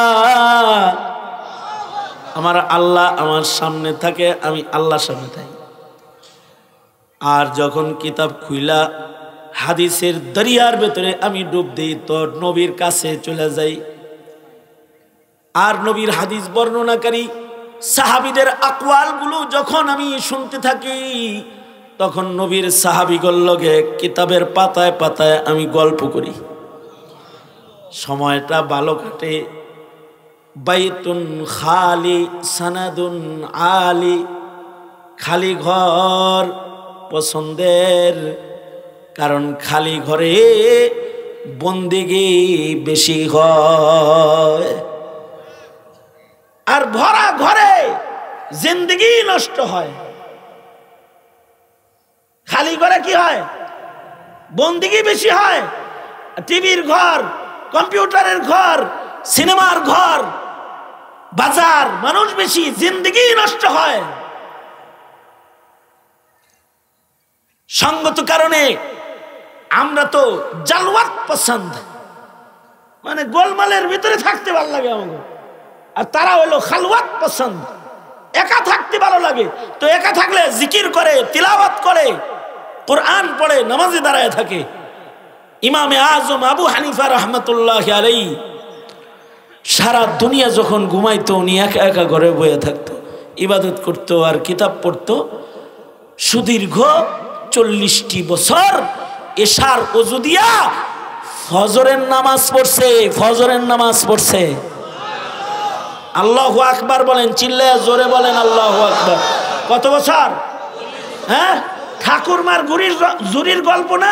আমার আল্লাহ আমার সামনে থাকে, আমি আল্লাহর সামনে থাকি। আর যখন কিতাব খুইলা হাদিসের দরিয়ার ভেতরে আমি ডুব দিই, তো নবীর কাছে চলে যাই, আর নবীর হাদিস বর্ণনাকারী সাহাবীদের আকওয়ালগুলো যখন আমি শুনতে থাকি, তখন নবীর সাহাবীগণ লগে কিতাবের পাতায় পাতায় আমি গল্প করি, সময়টা ভালো কাটে। বাইতুন খালি সানাদুন আলী, খালি ঘর পছন্দের, কারণ খালি ঘরে বন্দেগি বেশি হয়, আর ভরা ঘরে জিন্দেগি নষ্ট হয়। খালি ঘরে কি হয়? বন্দেগি বেশি হয়। টিভির ঘর, কম্পিউটারের ঘর, সিনেমার ঘর, বাজার, মানুষ বেশি, জিন্দেগি নষ্ট হয়। সঙ্গত কারণে আমরা তো জালওয়াত পছন্দ, মানে গোলমালের ভিতরে থাকতে ভালো লাগে আমাকে, আর তারা হলো খালওয়াত পছন্দ, একা থাকতে ভালো লাগে। তো একা থাকলে জিকির করে, তিলাওয়াত করে, কোরআন পড়ে, নামাজে দাঁড়ায় থাকে। ইমামে আজম আবু হানিফা রহমতুল্লাহ আলাইহি সারা দুনিয়া যখন ঘুমাইতো, উনি একা একা ঘরে বয়ে থাকতো, ইবাদত করতো আর কিতাব পড়তো। সুদীর্ঘ 40টি বছর এশার ওযু দিয়া ফজরের নামাজ পড়ছে, ফজরের নামাজ পড়ছে। আল্লাহু আকবার বলেন, চিল্লায়া জোরে বলেন আল্লাহু আকবার। কত বছর? হ্যাঁ, ঠাকুরমার জুরির গল্প না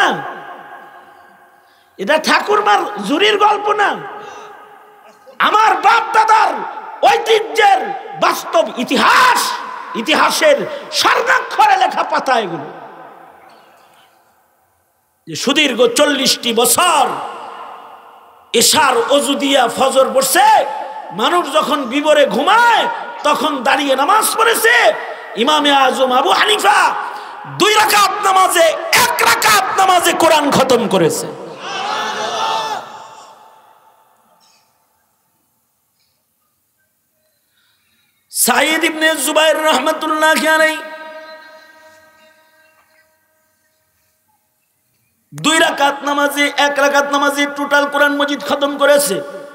এটা, ঠাকুরমার জুরির গল্প না, আমার বাপ দাদার ঐতিহ্যের বাস্তব ইতিহাস, ইতিহাসের স্বর্ণাক্ষরে লেখা পাতা এগুলো। সুদীর্ঘ 40টি বছর এশার ওযু দিয়া ফজর পড়ছে, মানুষ যখন বিবরে ঘুমায় তখন দাঁড়িয়ে নামাজ পড়েছে। ইমামে আজম আবু হানিফা 2 রাকাত নামাজে 1 রাকাত নামাজে কোরআন খতম করেছে। সাঈদ ইবনে জুবাইর রহমাতুল্লাহি আলাইহি এক রাকাত নামাজি টোটাল কোরআন মজিদ খতম করেছে।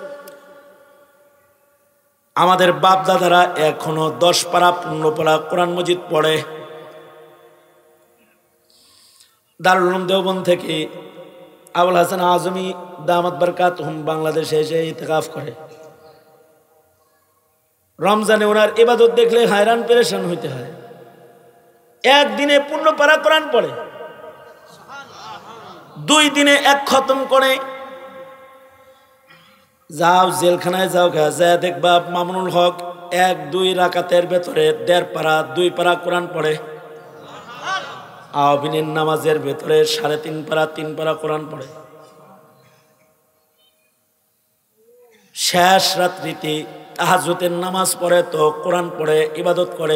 আমাদের বাপ দাদারা এখনো 10 পারা 15 পারা কোরআন মজিদ পড়ে। দারুল উলুম দেওবন্দ থেকে আবুল হাসান আজমি দামাত বারকাতুহুম বাংলাদেশে এসে ইতিকাফ করে। রমজানে ওনার ইবাদত দেখলে হায়রান পেরেশান হইতে হয়। একদিনে 15 পারা কোরআন পড়ে, 2 দিনে 1 খতম করে। যাও জেলখানায় যাও, যা দেখবা মামুনুল হক 1-2 রাকাতের ভেতরে 1.5 পারা 2 পারা কোরআন পড়ে। আওয়াবিনের নামাজের ভেতরে 3.5 পারা 3 পারা কোরআন পড়ে। শেষ রাত্রিতে তাহাজ্জুদের নামাজ পড়ে তো কোরআন পড়ে ইবাদত করে।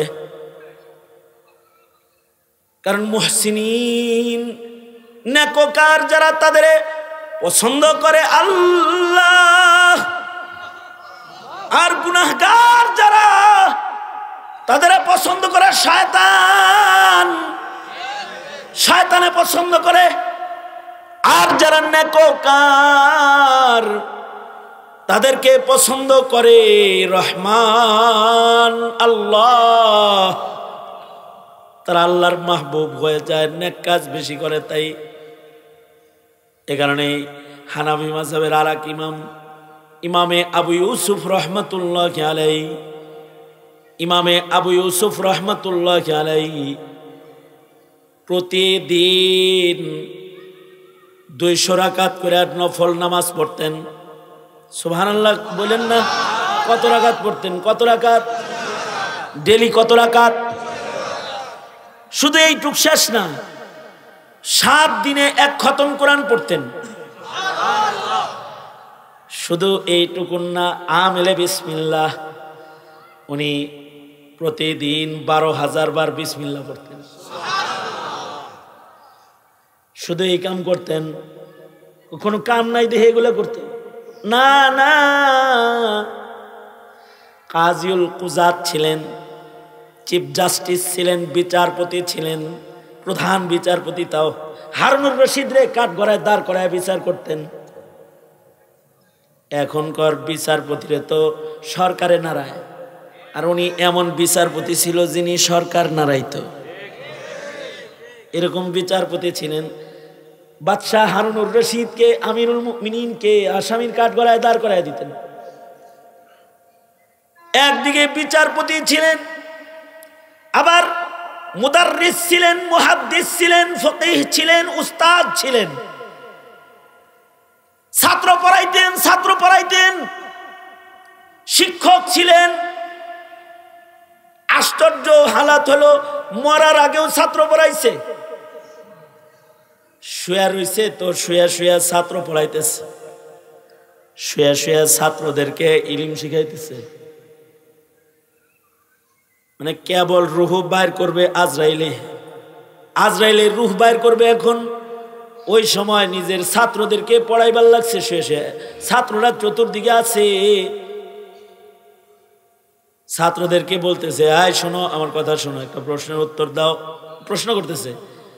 কারণ মুহসিনিন নেককার যারা তাদের পছন্দ করে আল্লাহ, আর গুনাহগার যারা তাদের পছন্দ করে শয়তান, শয়তানে পছন্দ করে। আর যারা নেককার তাদেরকে পছন্দ করে রহমান আল্লাহ। তারা আল্লাহর মাহবুব হয়ে যায়, নেক কাজ বেশি করে। তাই এ কারণে হানাফি মাযহাবের আরেক ইমামে আবু ইউসুফ রহমাতুল্লাহি আলাইহি, ইমামে আবু ইউসুফ রহমাতুল্লাহি আলাইহি প্রতিদিন 200 রাকাত করে নফল নামাজ পড়তেন। সুবহানাল্লাহ বলেন না? কত রাকাত পড়তেন? কত রাকাত ডেলি? কত রাকাত? শুধু এইটুক শেষ না, 7 দিনে 1 খতম কোরআন পড়তেন। শুধু এইটুকুন না, আমেলে বিসমিল্লাহ উনি প্রতিদিন 12,000 বার বিসমিল্লাহ পড়তেন। শুধু এই কাম করতেন, কোনো কাম নাই দেখে এগুলো করতেন না। না, কাজীউল কুজাত ছিলেন, চিফ জাস্টিস ছিলেন, বিচারপতি ছিলেন, প্রধান বিচারপতি। তাও হারুনুর রশিদ রে কাঠগড়ায় দাঁড় করায় বিচার করতেন। এখনকার বিচারপতিরে তো সরকারে নাড়ায়, আর উনি এমন বিচারপতি ছিল যিনি সরকার নাড়াইত। এরকম বিচারপতি ছিলেন। বাদশাহ হারুনুর রশিদকে, আমিরুল মুমিনিনকে আসামির কাঠগড়ায় দাঁড় করায় দিতেন। একদিকে বিচারপতি ছিলেন, আবার মুদাররিস ছিলেন, মুহাদ্দিস ছিলেন, ফকিহ ছিলেন, উস্তাদ ছিলেন। ছাত্র পড়াইতেন, শিক্ষক ছিলেন। আশ্চর্য হালাত হলো, মরার আগেও ছাত্র পড়াইছে। শুয়া রইছে তো শুয়া শুয়া ছাত্র পড়াইতেছে, শুয়া শুয়া ছাত্রদেরকে ইলম শিখাইতেছে। মানে কেবল রুহ বাইর করবে আজরাইলে রুহ বাইর করবে। এখন ওই সময় নিজের ছাত্রদেরকে পড়াইবার লাগছে শুয়ে শুয়ে। ছাত্ররা চতুর্দিকে আছে, ছাত্রদেরকে বলতেছে, আয় শোনো, আমার কথা শোনো, একটা প্রশ্নের উত্তর দাও। প্রশ্ন করতেছে।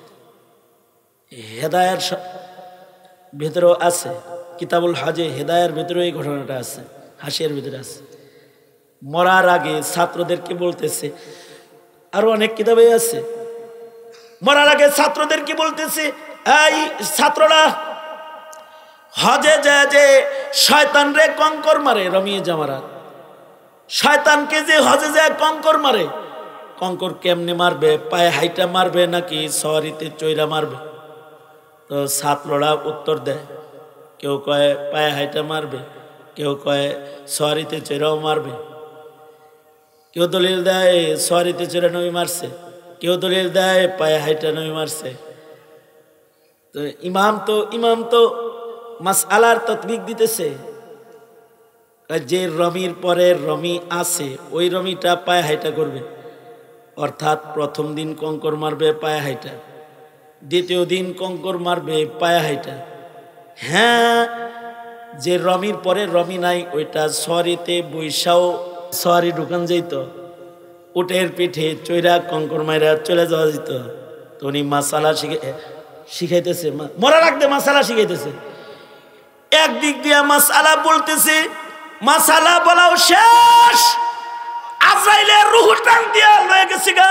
হেদায়ার ভেতরেও আছে, কিতাবুল হাজে হেদায়ার ভেতরেও এই ঘটনাটা আছে, হাসিয়ার ভিতরে আছে। মরার আগে ছাত্রদেরকে বলতেছে, আরো অনেক কিতাবে আছে। মরার আগে ছাত্রদেরকে বলতেছে, এই ছাত্ররা, হজে যায় যে শয়তান রে কঙ্কর মারে, রমিয়ে জামারাত, শয়তানকে যে হজে যায় কঙ্কর মারে, কঙ্কর কেমনে মারবে? পায়ে হাইটা মারবে নাকি সওয়ারিতে চৈরা মারবে? তো ছাত্ররা উত্তর দেয়, কেউ কয় পায়ে হাইটা মারবে, কেউ কয় সওয়ারিতে চৈরাও মারবে। কেউ দলিল দেয় সওয়ারিতে চৈরা নবী মারছে, কেউ দলিল দেয় পায়ে হাইটা নবী মারছে। তো ইমাম তো মাসআলার তাতবিক দিতেছে, যে রমির পরে রমি আছে ওই রমিটা পায়ে হাইটা করবে। অর্থাৎ প্রথম দিন কঙ্কর মারবে পায়ে হাইটা, দ্বিতীয় দিন কঙ্কর মারবে পায়ে হাইটা। হ্যাঁ, যে রমির পরে রমি নাই ওইটা সওয়ারিতে বৈশাও সওয়ারি ঢুকান যেত, উটের পিঠে চৈরা কঙ্কর মাইরা চলে যাওয়া যেত। তো উনি মাসালা শিখাইতেছে, মরার আগে মাসালা শিখাইতেছে। একদিক দিয়ে মাসালা বলতেছে, মাসালা বলাও শেষ, আজরাইলের রূহ টান দিয়া লয়ে গেছে গা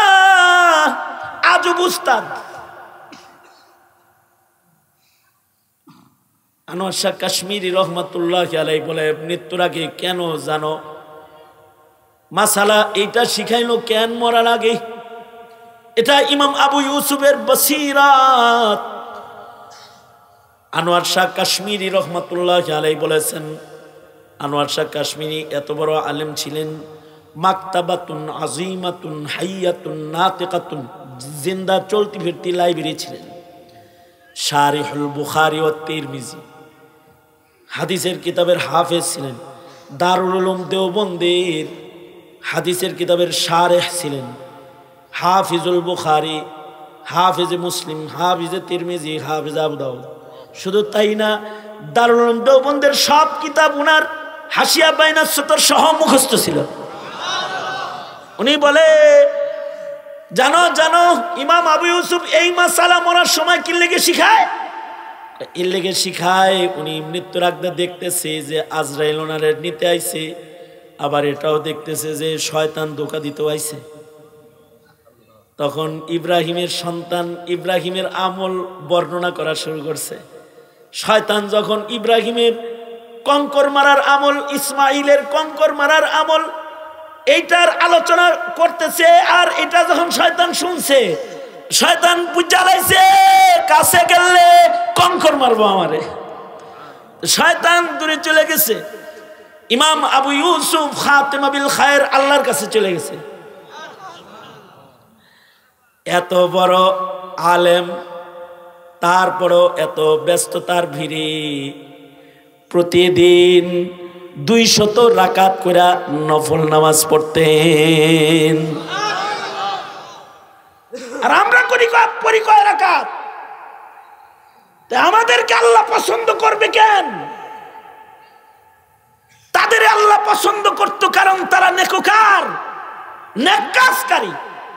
আজব উস্তাদ। আনোয়ার শাহ কাশ্মীরি রহমাতুল্লাহ আলাইহি বলে, মৃত্যুর আগে কেন জানো মাসালা এইটা শিখাইলো কেন মরার আগে? এটা ইমাম আবু ইউসুফের বসিরাত। আনোয়ার শাহ কাশ্মীরি রহমাতুল্লাহ আলাইহি বলেছেন, আনোয়ার শাহ কাশ্মীরি এত বড় আলেম ছিলেন, মাকতাবাতুন আজিমাতুন হাইয়াতুন নাতিকাতুন, জিন্দা চলতি ফিরতি লাইব্রেরি ছিলেন। শারিহুল বুখারী ও তিরমিজি হাদিসের কিতাবের হাফেজ ছিলেন। দারুল উলুম দেওবন্দের হাদিসের কিতাবের শারেহ ছিলেন। হাফিজুল বুখারী, হাফিজ মুসলিম, হাফিজ তিরমিজি, হাফিজ আবু দাউদ। শুধু তাই না, দারুল উলুম দেওবন্দের সব কিতাব উনার হাসিয়া বাইনাস সতর সহ মুখস্থ ছিল। উনি বলে, জানো জানো ইমাম আবু ইউসুফ এই মাসালা মরার সময় কি লেগে শিখায়? এর লেগে শিখায় উনি মৃত্যুর আগে দেখতেছে যে আজরাইল ওনারে নিতে আইছে, আবার এটাও দেখতেছে যে শয়তান ধোঁকা দিতে আইছে। তখন ইব্রাহিমের সন্তান ইব্রাহিমের আমল বর্ণনা করা শুরু করছে। শয়তান যখন ইব্রাহিমের কঙ্কর মারার আমল, ইসমাইলের কঙ্কর মারার আমল, এইটার আলোচনা করতেছে, আর এটা যখন শয়তান শুনছে, শয়তান বুঝালাইছে কাছে গেলে কঙ্কর মারবো আমারে। শয়তান দূরে চলে গেছে। ইমাম আবু ইউসুফ খাতেমা বিল খায়ের আল্লাহর কাছে চলে গেছে। এত বড় আলেম, তারপরও এত ব্যস্ততার ভিড়ে প্রতিদিন 200 রাকাত করে নফল নামাজ পড়তেন। আর আমরা করি কয় রাকাত? আমাদেরকে আল্লাহ পছন্দ করবে কেন? তাদের আল্লাহ পছন্দ করত কারণ তারা নেককার, নেক কাজকারী।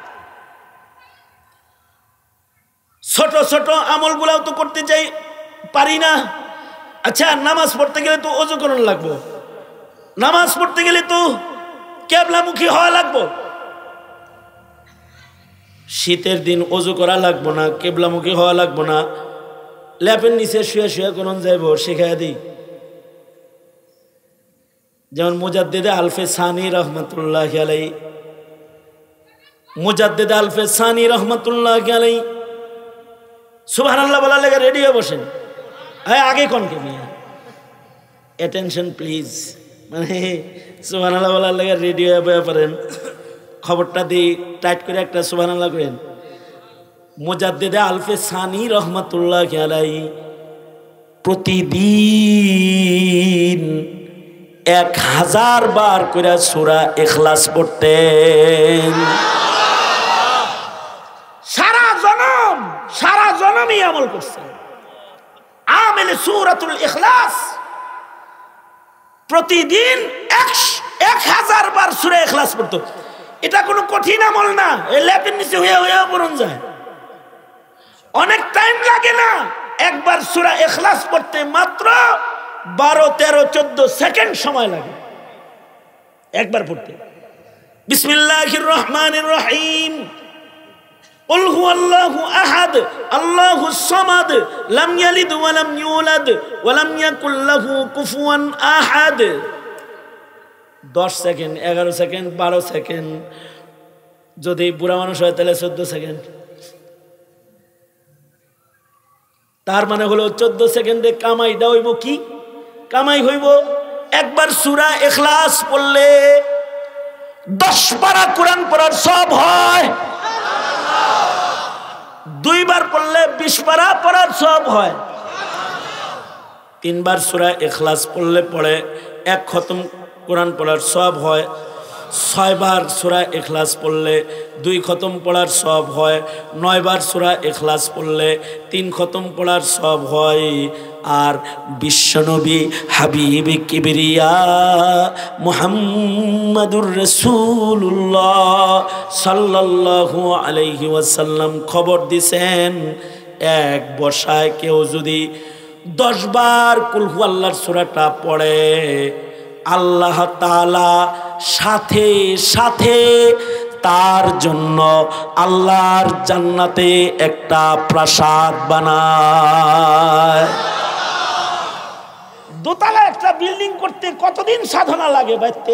ছোট ছোট আমলগুলাও তো করতে চাই, পারি না। আচ্ছা, নামাজ পড়তে গেলে তো ওযু করণ লাগবো, নামাজ পড়তে গেলে তো কিবলামুখী হওয়া লাগবো। শীতের দিন ওযু করা লাগবো না, কিবলামুখী হওয়া লাগবো না, ল্যাপের নিচে শুয়ে শুয়ে কোন যাইব শেখায় দিই। যেমন মুজাদ্দিদে আলফে সানি রহমতুল্লাহ আলাই, মুজাদ্দিদে আলফে সানি রহমতুল্লাহ আলাই সুবহানাল্লাহ বলার লেগে রেডি হয়ে বসেন। হ্যাঁ, আগে কোনকে মিয়া অ্যাটেনশন প্লিজ, মানে সুবহানাল্লাহ বলার লেগে রেডি হয়ে বয়ে পারেন। খবরটা দিই টাইট করে একটা সুবহানাল্লাহ করেন। মুজাদ্দিদে আলফে সানি রহমতুল্লাহ আলাই প্রতিদিন 1000 বার করে সূরা ইখলাস পড়তেন। সারা জনমই আমল করছেন। আমিলে সূরাতুল ইখলাস প্রতিদিন 1000 বার সূরা ইখলাস পড়তো। এটা কোনো কঠিন আমল না, এই ল্যাপের নিচে হয়ে হয়ে পড়ুন যায়, অনেক টাইম লাগে না। একবার সূরা ইখলাস পড়তে মাত্র 12, 13, 14 সেকেন্ড সময় লাগে একবার পড়তে। বিসমিল্লাহির রহমানির রহিম, কুল হুয়াল্লাহু আহাদ আল্লাহুস সামাদ লাম ইয়ালিদ ওয়া লাম ইউলাদ ওয়া লাম ইয়াকুল লাহু কুফুয়ান আহাদ। 10 সেকেন্ড, 11 সেকেন্ড, 12 সেকেন্ড, যদি বুড়া মানুষ হয় তাহলে 14 সেকেন্ড। তার মানে হলো 14 সেকেন্ডে কামাইটা হইব কি? কামাই হইব একবার সূরা ইখলাস পড়লে 10 পারা কোরআন পড়ার সব হয়, 2 বার পড়লে 20 পারা পড়ার সব হয়, 3 বার সূরা ইখলাস পড়লে 1 খতম কোরআন পড়ার সব হয়, 6 বার সূরা ইখলাস পড়লে 2 খতম পড়ার সব হয়, 9 বার সূরা ইখলাস পড়লে 3 খতম পড়ার সব হয়। আর বিশ্বনবী হাবিবে কিবরিয়া মুহাম্মাদুর রাসূলুল্লাহ সাল্লাল্লাহু আলাইহি ওয়াসাল্লাম খবর দিছেন, এক বসায় কেউ যদি 10 বার কুল হুয়াল্লাহর সূরাটা পড়ে, আল্লাহ তাআলা সাথে সাথে তার জন্য আল্লাহর জান্নাতে একটা প্রাসাদ বানায়। দোতলা একটা বিল্ডিং করতে কতদিন সাধনা লাগে বাইতে?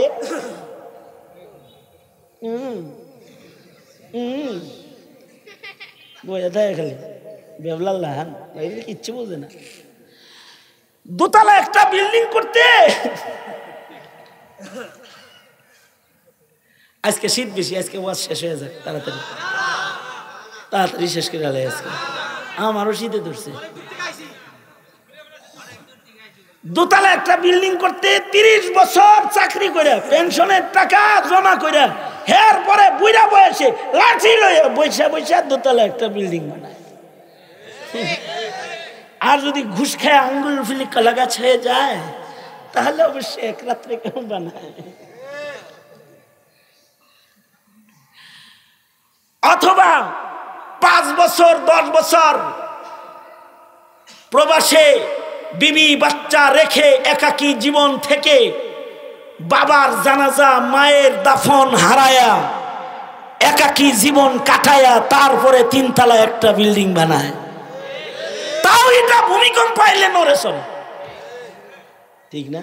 খালি বেবলাল্লাহান কিচ্ছু বোঝে না। দোতলা একটা বিল্ডিং করতে আজকে শীত বেশি, আজকে ওয়াজ শেষ হয়ে যাক, তাড়াতাড়ি তাড়াতাড়ি শেষ করে আলে। আজকে আমারও শীতে ধরছে। দোতলা একটা বিল্ডিং করতে 30 বছর চাকরি করে পেনশনের টাকা জমা করে হের পরে বুড়া বয়সে লাঠি লয়ে বৈশা বৈশা দোতলা একটা বিল্ডিং বানায়। আর যদি ঘুষ খায় আঙ্গুল ফিলি কলা গাছ হয়ে যায় তাহলে অবশ্যই এক রাত্রে কেউ বানায়। অথবা 5 বছর 10 বছর প্রবাসে বিবি বাচ্চা রেখে একাকী জীবন থেকে বাবার জানাজা মায়ের দাফন হারায়া একাকী জীবন কাটায়া তারপরে 3 তলা একটা বিল্ডিং বানায়। তাও এটা ভূমিকম্প আইলে নড়ে চলে, ঠিক না?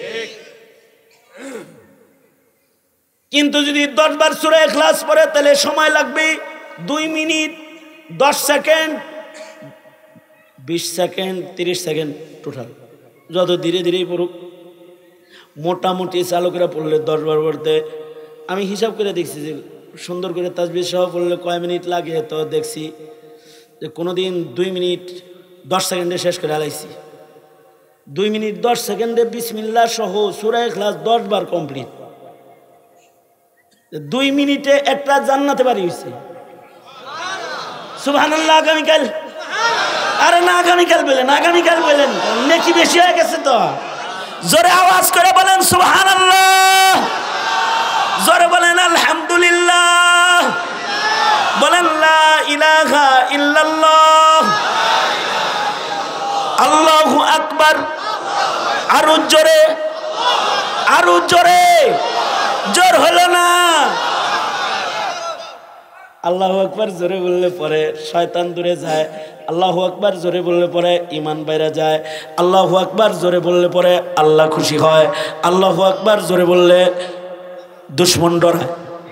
কিন্তু যদি 10 বার সূরা ইখলাস পড়ে তাহলে সময় লাগবে 2 minute 10 second 20 second 30 second total. যত ধীরে ধীরেই পড়ুক, মোটামুটি চালকেরা পড়লে 10 বার পড়তে আমি হিসাব করে দেখছি যে সুন্দর করে তাসবিহ সহ পড়লে কয় মিনিট লাগে। তো দেখছি যে কোনোদিন 2 মিনিট 10 সেকেন্ডে শেষ করে আলাইছি। 2 মিনিট 10 সেকেন্ডে বিসমিল্লাহ সহ সূরা ইখলাস 10 বার কমপ্লিট। 2 মিনিটে একটা জান্নাতে বাড়ি হয়েছে। সুবহানাল্লাহ। আগামীকাল, আরে না আগামীকাল বলেন, আগামীকাল বলেন, নেকি বেশি হয়ে গেছে তো। জোরে আওয়াজ করে বলেন সুবহানাল্লাহ, জোরে বলেন আলহামদুলিল্লাহ, বলেন লা ইলাহা ইল্লাল্লাহ, আল্লাহু আকবার। আরো জোরে, আরো জোরে, জোর হলো না। আল্লাহু আকবার জোরে বললে পরে শয়তান দূরে যায়। আল্লাহু আকবার জোরে বললে পরে ঈমান বাইরে যায়। আল্লাহু আকবার জোরে বললে পরে আল্লাহ খুশি হয়। আল্লাহু আকবার জোরে বললে দুশমন ডরায়,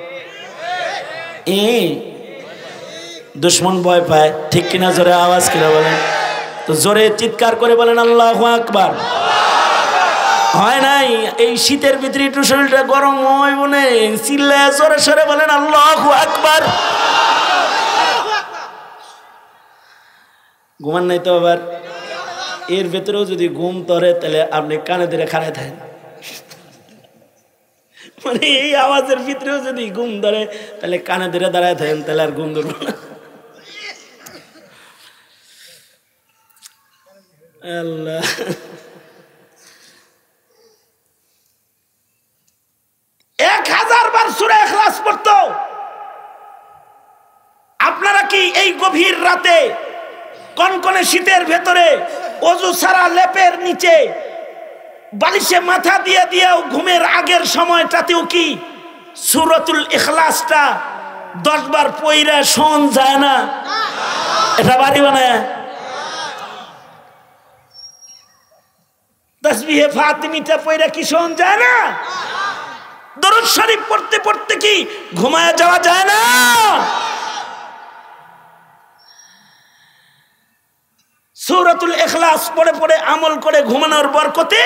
দুশমন ভয় পায়, ঠিক কিনা? জোরে আওয়াজ করে বলেন। তো জোরে চিৎকার করে বলেন আল্লাহু আকবার। হয় নাই এই শীতের ভিতরে একটু শরীরটা গরম হয় বলে চিল্লায় জোরে সরে বলেন আল্লাহু আকবার। ঘুমান নাই তো আবার? এর ভেতরেও যদি ঘুম ধরে তাহলে আপনি কানে ধরে খাড়ায় থাকেন। মানে এই আওয়াজের ভিতরেও যদি ঘুম ধরে তাহলে কানে ধরে দাঁড়ায় থাকেন, তাহলে আর ঘুম ধরবো না। আল্লাহ, 1000 বার সূরা ইখলাস পড়তো। আপনারা কি এই গভীর রাতে কনকনে শীতের ভেতরে ওযু ছাড়া লেপের নিচে বালিশে মাথা দিয়ে দিয়েও ঘুমের আগের সময়টাতেও কি সূরাতুল ইখলাসটা 10 বার পড়া শোন যায় না? এটা বাড়ি বানায় তাসবিহে ফাতিমিটা পড়া কি শোন যায় না? দরুদ শরীফ পড়তে পড়তে কি ঘুমায় যাওয়া যায় না? সূরাতুল ইখলাস পড়ে পড়ে আমল করে ঘুমানোর বরকতে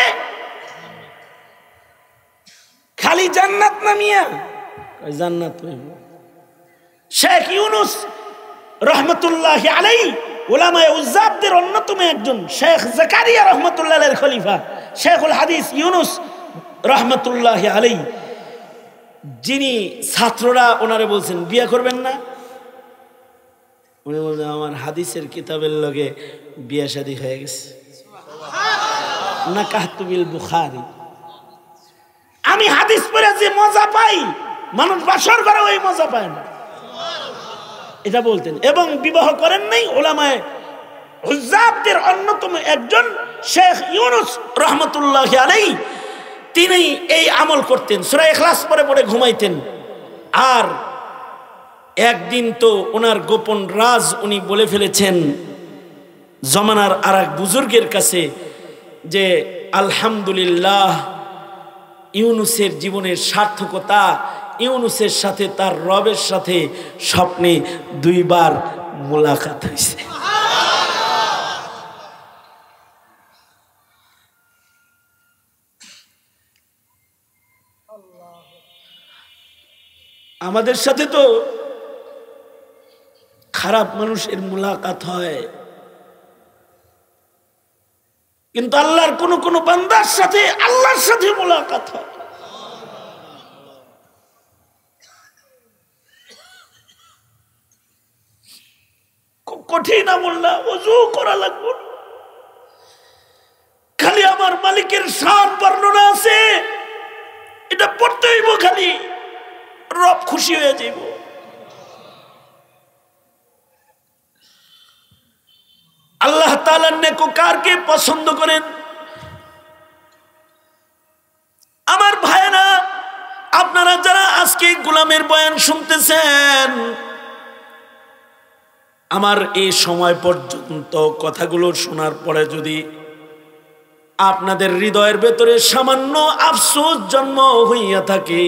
খালি জান্নাত না মিয়া, জান্নাত। শেখ ইউনুস রহমতুল্লাহি আলাইহি উলামায়ে উজ্জাবদের অন্যতম একজন, শেখ জাকারিয়া রহমতুল্লাহ আলাইহির খলিফা শেখুল হাদিস ইউনুস রহমতুল্লাহি আলাইহি, যিনি ছাত্ররা ওনারে বলছেন বিয়ে করবেন না, উনি বলছেন আমার হাদিসের কিতাবের লগে বিয়ে শাদী হয়ে গেছে। নাকাহতু বিল বুখারী, আমি হাদিস পড়ে যে মজা পাই মানুষ বাসর করে ওই মজা পায় না, এটা বলতেন। এবং বিবাহ করেন নাই, ওলামায়ে হুজ্জাবদের অন্যতম একজন শেখ ইউনুস রহমতুল্লাহি আলাইহি, তিনি এই আমল করতেন, সূরা ইখলাস পড়ে পড়ে ঘুমাইতেন। আর একদিন তো ওনার গোপন রাজ উনি বলে ফেলেছেন জমানার আর এক বুজুর্গের কাছে যে আলহামদুলিল্লাহ, ইউনুসের জীবনের সার্থকতা, ইউনুসের সাথে তার রবের সাথে স্বপ্নে 2 বার মোলাকাত হয়েছে। আমাদের সাথে তো খারাপ মানুষের মোলাকাত হয়, কিন্তু আল্লাহর কোন কোন বান্দার সাথে আল্লাহর সাথে মোলাকাত হয়। খুব কঠিন আমল না, ওযু করা লাগবে, খালি আমার মালিকের শান বর্ণনা আছে, এটা পড়তে হইব, খালি রব খুশি হয়ে যাইব। আল্লাহ তাআলা নেককারকে পছন্দ করেন। আমার ভাইরা, আপনারা যারা আজকে গোলামের বয়ান শুনতেছেন, আমার এই সময় পর্যন্ত কথাগুলো শোনার পরে যদি আপনাদের হৃদয়ের ভেতরে সামান্য আফসোস জন্ম হইয়া থাকে,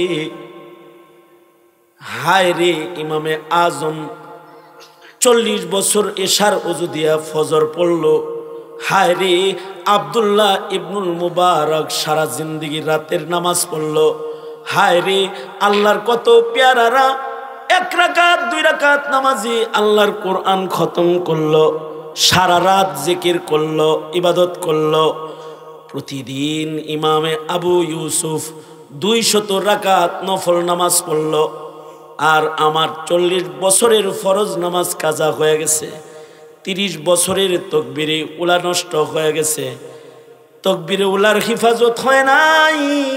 হায় রে, ইমামে আজম 40 বছর এশার ওযু দিয়া ফজর পড়ল, হায় রে আব্দুল্লাহ ইবনুল মুবারক সারা জিন্দেগি রাতের নামাজ পড়ল, হায় রে আল্লাহর কত পেয়ারারা 1 রাকাত 2 রাকাত নামাজি আল্লাহর কোরআন খতম করলো, সারা রাত জিকির করলো, ইবাদত করলো। প্রতিদিন ইমামে আবু ইউসুফ 200 রাকাত নফল নামাজ পড়ল, আর আমার 40 বছরের ফরজ নামাজ কাজা হয়ে গেছে, 30 বছরের তাকবীরে উলা নষ্ট হয়ে গেছে, তাকবীরে উলার হিফাজত হয় নাই।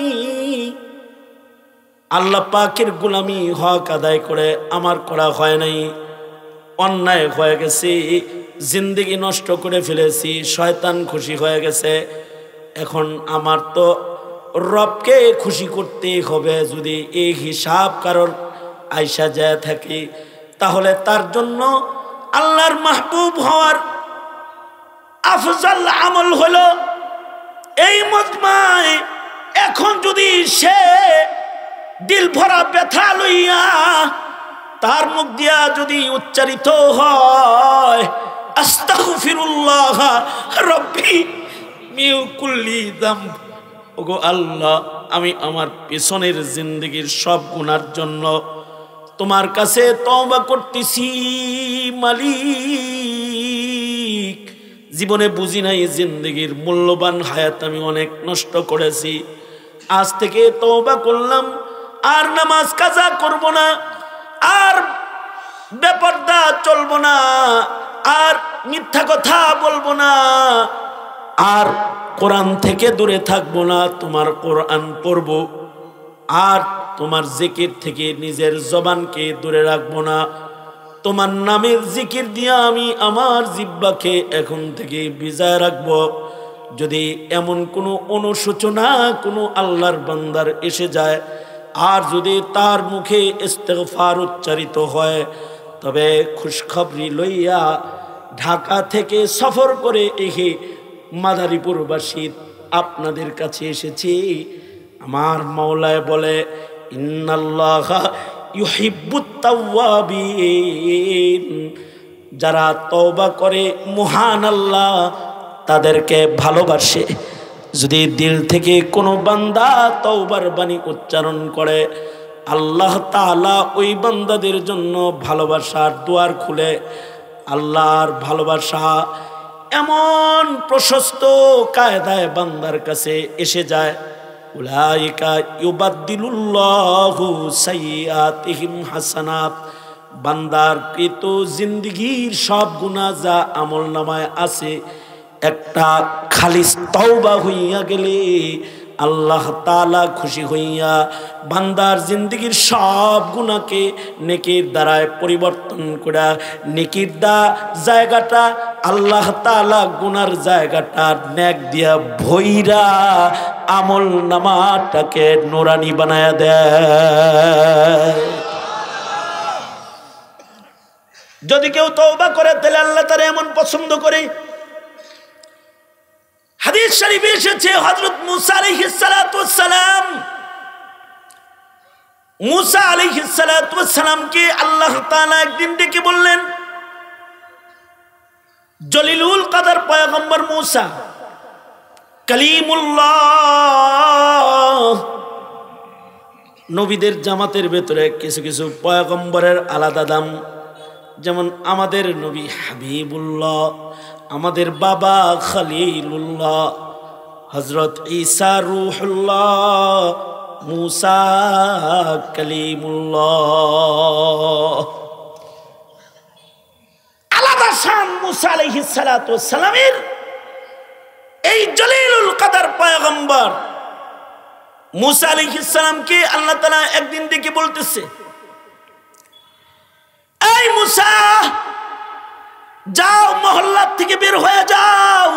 আল্লাহ পাকের গোলামি হক আদায় করে আমার করা হয় নাই, অন্যায় হয়ে গেছে, জিন্দেগি নষ্ট করে ফেলেছি, শয়তান খুশি হয়ে গেছে। এখন আমার তো রবকে খুশি করতে হবে। যদি এই হিসাব কারোর আয়সা যায় থাকে, তাহলে তার জন্য আল্লাহর মাহবুব হওয়ার আফজাল আমল হলো এই মজমায় এখন যদি সে দিল ভরা ব্যথা লইয়া তার মুখ দিয়া যদি উচ্চারিত হয় আস্তাগফিরুল্লাহ রব্বি মিন কুল্লি যামব, ওগো আল্লাহ, আমি আমার পেছনের জিন্দেগির সব গুনার জন্য তোমার কাছে তওবা করতেছি মালিক। জীবনে বুঝি নাই জিন্দেগির মূল্যবান হায়াত আমি অনেক নষ্ট করেছি, আজ থেকে তওবা করলাম, আর নামাজ কাজা করব না, আর বেপরদা চলবো না, আর মিথ্যা কথা বলবো না, আর কোরআন থেকে দূরে থাকবো না, তোমার কোরআন পড়ব, আর তোমার জিকির থেকে নিজের জবানকে দূরে রাখবো না, তোমার নামের জিকির দিয়া আমি আমার জিহ্বাকে এখন থেকে বিজায় রাখবো। যদি এমন কোনো অনুশোচনা কোনো আল্লাহর বান্দার এসে যায়, আর যদি তার মুখে ইস্তেগফার উচ্চারিত হয়, তবে খুশখবরি লইয়া ঢাকা থেকে সফর করে এসে মাদারীপুরবাসী আপনাদের কাছে এসেছি। আমার মাওলায় বলে ইন্নাল্লাহা ইউহিব্বুত তাওয়াবিন, যারা তওবা করে মহান আল্লাহ তাদেরকে ভালোবাসে। যদি দিল থেকে কোনো বান্দা তওবার বাণী উচ্চারণ করে, আল্লাহ তাআলা ওই বান্দাদের জন্য ভালোবাসার দুয়ার খুলে। আল্লাহর ভালোবাসা এমন প্রশস্ত কায়দায় বান্দার কাছে এসে যায়, উলাইকা ইউবাদদিলুল্লাহু সাইয়্যাতিহিম হাসানাত, বান্দার কৃত জিন্দেগির সব গুনাহ যা আমলনামায় আছে, একটা খালিস তওবা হইয়া গেলে আল্লাহ তাআলা খুশি হইয়া বান্দার জিন্দেগির সব গুনাহকে নেকির দ্বারায় পরিবর্তন করে নেকির জায়গাটা আল্লাহ তাআলা গুনার জায়গাটা নেক দিয়া ভইরা আমল নামাটাকে নুরানি বানায়া দেয়। যদি কেউ তওবা করে তাহলে আল্লাহ তাআলা এমন পছন্দ করে। হাদিস শরীফে এসেছে হযরত মুসা আলাইহিস সালাতু ওয়াস সালাম, মুসা আলাইহিস সালাতু ওয়াস সালামকে আল্লাহ তাআলা একদিন ডেকে বললেন, জলিলুল কদর পয়গম্বর মুসা কালিমুল্লাহ, নবীদের জামাতের ভেতরে কিছু কিছু পয়গম্বরের আলাদা দাম, যেমন আমাদের নবী হাবিবুল্লাহ, আমাদের বাবা খলিলুল্লাহ, হযরত ঈসা রূহুল্লাহ, মুসা কালিমুল্লাহ। আলাদা শান মুসা আলাইহিস সালাতু ওয়াস সালামের। এই জলিলুল কদর পয়গম্বর মুসা আলাইহিস সালামকে আল্লাহ তাআলা একদিন ডেকে বলতেছে, এই মুসা, যাও মহল্লা থেকে বের হয়ে যাও,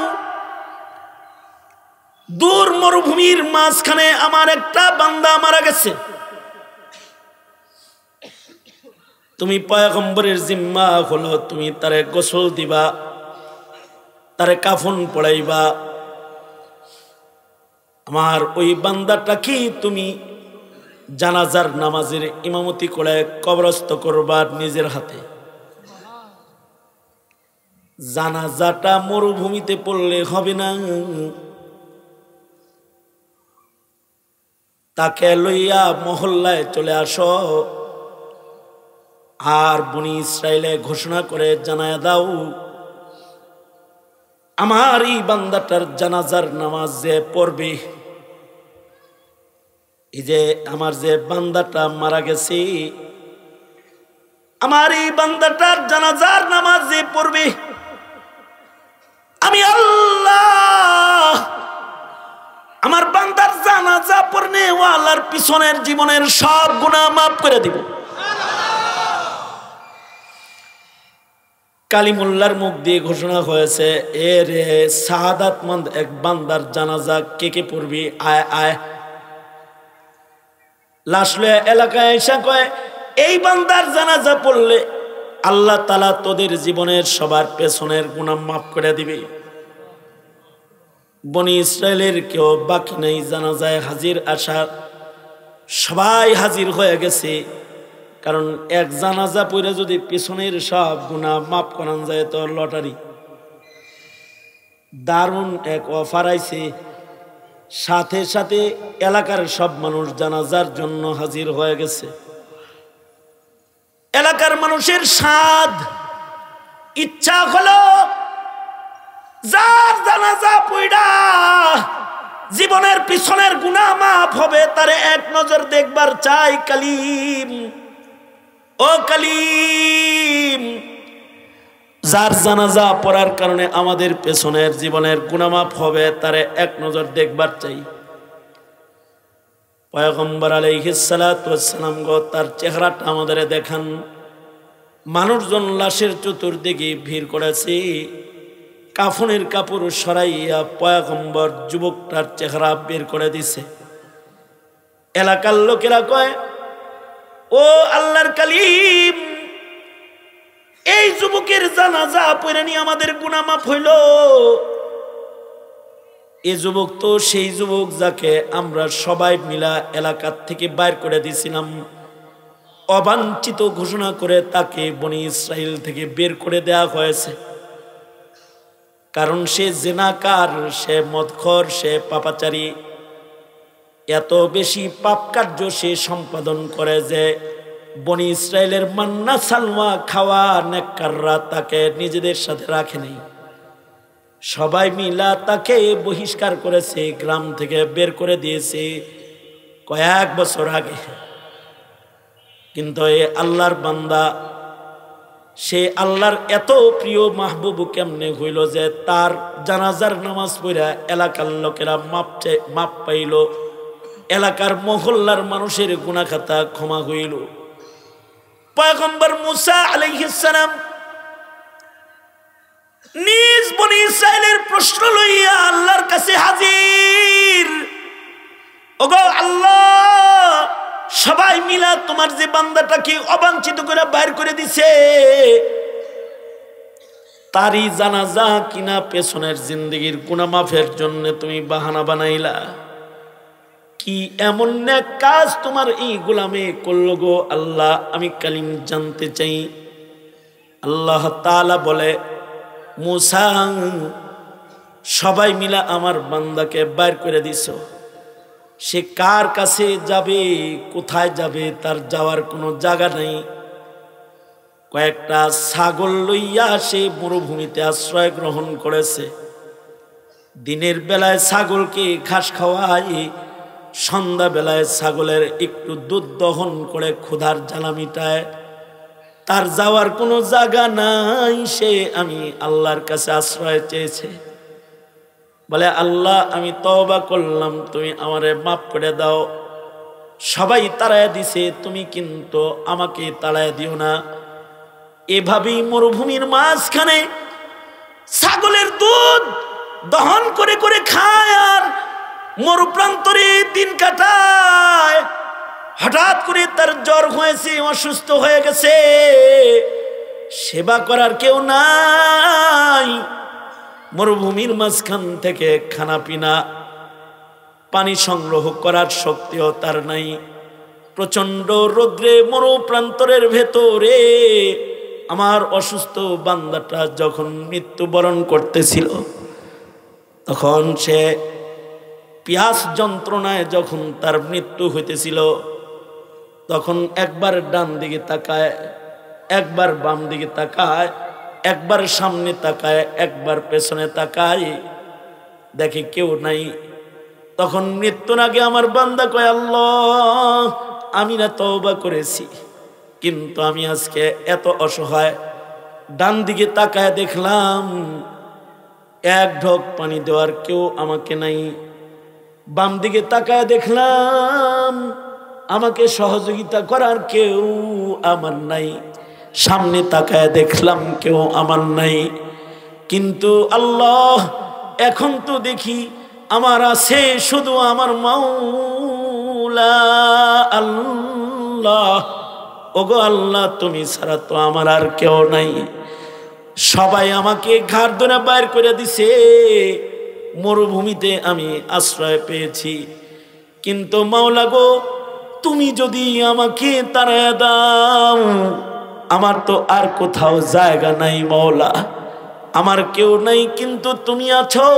দূর মরুভূমির মাঝখানে আমার একটা বান্দা মারা গেছে, তুমি পয়গম্বরের জিম্মা হলো তুমি তারে গোসল দিবা, তারে কাফন পড়াইবা, আমার ওই বান্দাটা কি তুমি জানাজার নামাজের ইমামতি করে কবরস্থ করবা নিজের হাতে। জানাজাটা মরুভূমিতে পড়লে হবে না, তাকে লইয়া মহল্লায় চলে আসো, আর বনি ইসরাইলে ঘোষণা করে জানায়া দাও, আমার এই বান্দাটার জানাজার নামাজ যে পড়বে, এই যে আমার যে বান্দাটা মারা গেছে, আমার এই বান্দাটার জানাজার নামাজ যে পড়বে, আমি আল্লাহ আমার বান্দার জানাজা পড়নে ওয়ালার পিছনের জীবনের সব গুনাহ মাফ করে দিব। কালিমুল্লাহর মুখ দিয়ে ঘোষণা হয়েছে, এর শাহাদাতমন্দ এক বান্দার জানাজা কে কে পড়বি, আয় আয়। লাশ লয়ে এলাকায় এসে কয়, এই বান্দার জানাজা পড়লে আল্লাহ তাআলা তোদের জীবনের সবার পেছনের গুনাহ মাফ করে দিবে। বনি ইসরায়েলের কেউ বাকি নেই জানাজায় হাজির আসার, সবাই হাজির হয়ে গেছে। কারণ এক জানাজা পড়ে যদি পিছনের সব গুনাহ মাফ করান যায় তো লটারি। দারুণ এক অফার আইছে, সাথে সাথে এলাকার সব মানুষ জানাজার জন্য হাজির হয়ে গেছে। এলাকার মানুষের স্বাদ ইচ্ছা হলো যার জানাজা পড়া জীবনের পিছনের গুনাহ মাফ হবে তারে এক নজর দেখবার চাই। কালিম, ও কালিম, যার জানাজা পড়ার কারণে আমাদের পেছনের জীবনের গুনাহ মাফ হবে তারে এক নজর দেখবার চাই। পয়গম্বর আলাইহিস সালাতু ওয়াস সালাম গো তার চেহারাটা আমাদের দেখান। মানুষজন লাশের চতুর্দিকে ভিড় করেছে, কাফনের কাপড় সরাইয়া পয়গম্বর যুবকটার চেহারা বের করে দিছে। এলাকার লোকেরা কয়, ও আল্লাহর কালিম, এই যুবকের জানাজা পড়ে নিয়ে আমাদের গুনাহ মাফ হইল। এই যুবক তো সেই যুবক যাকে আমরা সবাই মিলা এলাকা থেকে বাইর করে দিয়েছিলাম, অবাঞ্ছিত ঘোষণা করে তাকে বনি ইসরাইল থেকে বের করে দেয়া হয়েছে। কারণ সে জিনাকার, সে মদখোর, সে পাপাচারী, এত বেশি পাপ কার্য সে সম্পাদন করে যে বনি ইসরায়েলের মান্না সালমা খাওয়া নেককাররা তাকে নিজেদের সাথে রাখেনি। সবাই মিলা তাকে বহিষ্কার করেছে, গ্রাম থেকে বের করে দিয়েছে কয়েক বছর আগে। কিন্তু এই আল্লাহর বান্দা, সে আল্লাহর এত প্রিয় মাহবুব কেমনে হইল যে তার জানাজার নামাজ পড়া এলাকার লোকেরা মাপ পাইল, এলাকার মহল্লার মানুষের গুনাহ খাতা ক্ষমা হইল। পয়গম্বর মুসা আলাইহিস সালাম নিজ বনি ইসরাইলের প্রশ্ন লইয়া আল্লাহর কাছে হাজির। ওগো আল্লাহ, সবাই মিলা তোমার যে বান্দাটাকে অবাঞ্ছিত করে বাইর করে দিছে, তারই জানাজা কিনা পেছনের জিন্দেগির গুনাহ মাফের জন্য তুমি বাহানা বানাইলা? কি এমন নেক কাজ তোমার এই গোলামে করলো গো আল্লাহ, আমি কালিম জানতে চাই। আল্লাহ তাআলা বলে, মুসা, সবাই মিলা আমার বান্দাকে বাইর করে দিছো, সে কার কাছে যাবে, কোথায় যাবে, তার যাওয়ার কোনো জায়গা নেই। কয়েকটা ছাগল লইয়া সে মরুভূমিতে আশ্রয় গ্রহণ করেছে। দিনের বেলায় ছাগলকে ঘাস খাওয়াই, সন্ধ্যা বেলায় ছাগলের একটু দুধ দহন করে ক্ষুধার জ্বালা মিটায়। তার যাওয়ার কোনো জায়গা নাই, সে আমি আল্লাহর কাছে আশ্রয় চেয়েছে। বলে, আল্লাহ আমি তওবা করলাম, তুমি আমারে মাফ করে দাও। সবাই তাড়ায় দিছে, তুমি কিন্তু আমাকে তাড়ায় দিও না। এভাবেই মরুভূমির মাঝখানে ছাগলের দুধ দহন করে করে খায় আর মরুপ্রান্তরে দিন কাটায়। হঠাৎ করে তার জ্বর হয়েছে, অসুস্থ হয়ে গেছে, সেবা করার কেউ নাই। মরুভূমির মাঝখান থেকে খানা পিনা পানি সংগ্রহ করার শক্তিও তার নাই। প্রচন্ড রৌদ্রে মরুপ্রান্তরের ভেতরে আমার অসুস্থ বান্দাটা যখন মৃত্যুবরণ করতেছিল, তখন সে পিয়াস যন্ত্রণায় যখন তার মৃত্যু হইতেছিল, তখন একবার ডান দিকে তাকায়, একবার বাম দিকে তাকায়, একবার সামনে তাকায়, একবার পেছনে তাকায়, দেখে কেউ নাই। তখন মৃত্যুর আগে আমার বান্দা কয়, আল্লাহ আমি না তওবা করেছি, কিন্তু আমি আজকে এত অসহায়, ডান দিকে তাকায় দেখলাম এক ঢোক পানি দেওয়ার কেউ আমাকে নাই, বাম দিকে তাকায় দেখলাম আমাকে সহযোগিতা করার কেউ আমার নাই, সামনে তাকায় দেখলাম কেউ আমার নাই। কিন্তু আল্লাহ এখন তো দেখি আমার আছে শুধু আমার মাওলা আল্লাহ। ওগো আল্লাহ, তুমি ছাড়া তো আমার আর কেউ নাই। সবাই আমাকে ঘাড় ধরে বাইর করে দিছে, মরুভূমিতে আমি আশ্রয় পেয়েছি, কিন্তু মাওলা গো, তুমি যদি আমাকে তাড়ায় দাও, আমার তো আর কোথাও জায়গা নাই মাওলা, আমার কেউ নাই, কিন্তু তুমি আছো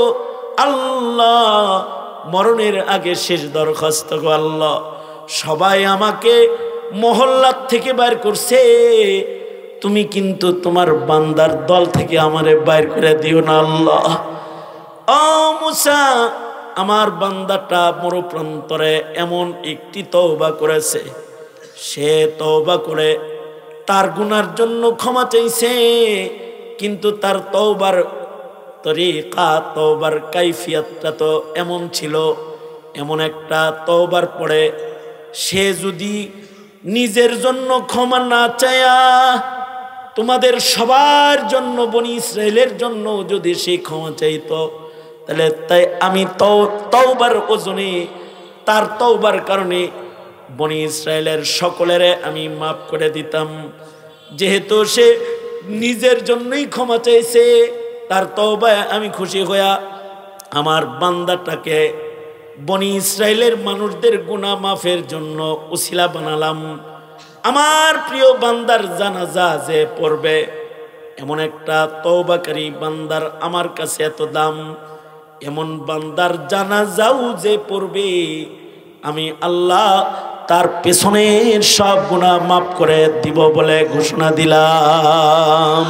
আল্লাহ। মরণের আগে শেষ দরখাস্ত গো আল্লাহ, সবাই আমাকে মহল্লার থেকে বাইর করছে, তুমি কিন্তু তোমার বান্দার দল থেকে আমারে বাইর করে দিও না আল্লাহ। ও মুসা, আমার বান্দাটা মরুপ্রান্তরে এমন একটি তওবা করেছে, সে তওবা করে তার গুনার জন্য ক্ষমা চাইছে, কিন্তু তার তওবার তরিকা, তওবার কাইফিয়াতটা তো এমন ছিল, এমন একটা তওবার পরে সে যদি নিজের জন্য ক্ষমা না চায়া তোমাদের সবার জন্য, বনি ইসরাইলের জন্য যদি সে ক্ষমা চাইতো, তাহলে তাই আমি তওবার ওজনে, তার তওবার কারণে বনি ইসরাইলের সকলের আমি মাফ করে দিতাম। যেহেতু সে নিজের জন্যই ক্ষমা চাইছে, তার তওবায় আমি খুশি হইয়া আমার বান্দাটাকে বনি ইসরাইলের মানুষদের গুনাহ মাফের জন্য উসিলা বানালাম। আমার প্রিয় বান্দার জানাজা যে পড়বে, এমন একটা তওবাকারী বান্দার আমার কাছে এত দাম, এমন বান্দার জানাজাও যে পড়বে, আমি আল্লাহ তার পেছনের সব গুনাহ মাফ করে দিব বলে ঘোষণা দিলাম।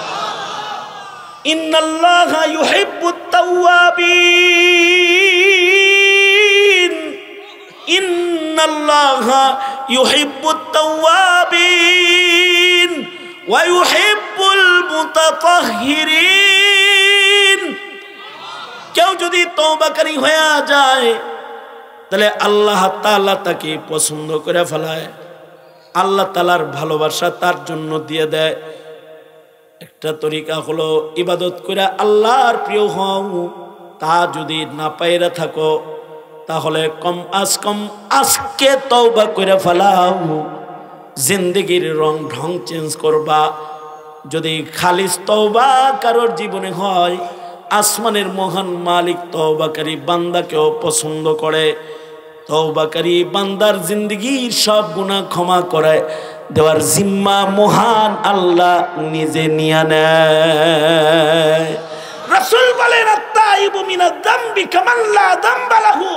ইন্নাল্লাহা ইউহিব্বুত তাওয়াবিন, ইন্নাল্লাহা ইউহিব্বুত তাওয়াবিন ওয়া ইউহিব্বুল মুতাতাহহিরিন। কেউ যদি তওবাকারী হয়ে যায়, তাহলে আল্লাহ তাআলা তাকে পছন্দ করে ফেলায়, আল্লাহ তাআলার ভালোবাসা তার জন্য দিয়ে দেয়। একটা তরিকা হলো ইবাদত করে আল্লাহর প্রিয় হও। তা যদি না পাইরা থাকো তাহলে কম আজকে তওবা করে ফেলাও, জিন্দেগির রং ঢং চেঞ্জ করবা। যদি খালিস তওবা কারোর জীবনে হয়, আসমানের মহান মালিক তওবাকারী বান্দাকেও পছন্দ করে। তওবাকারী বান্দার জিন্দেগির সব গুনাহ ক্ষমা করে দেওয়ার জিম্মা মহান আল্লাহ নিজে নিয়ে নেয়। রাসূল বলেন আত-তাইবু মিনাজ যামবি কামান লা যামবা লাহু।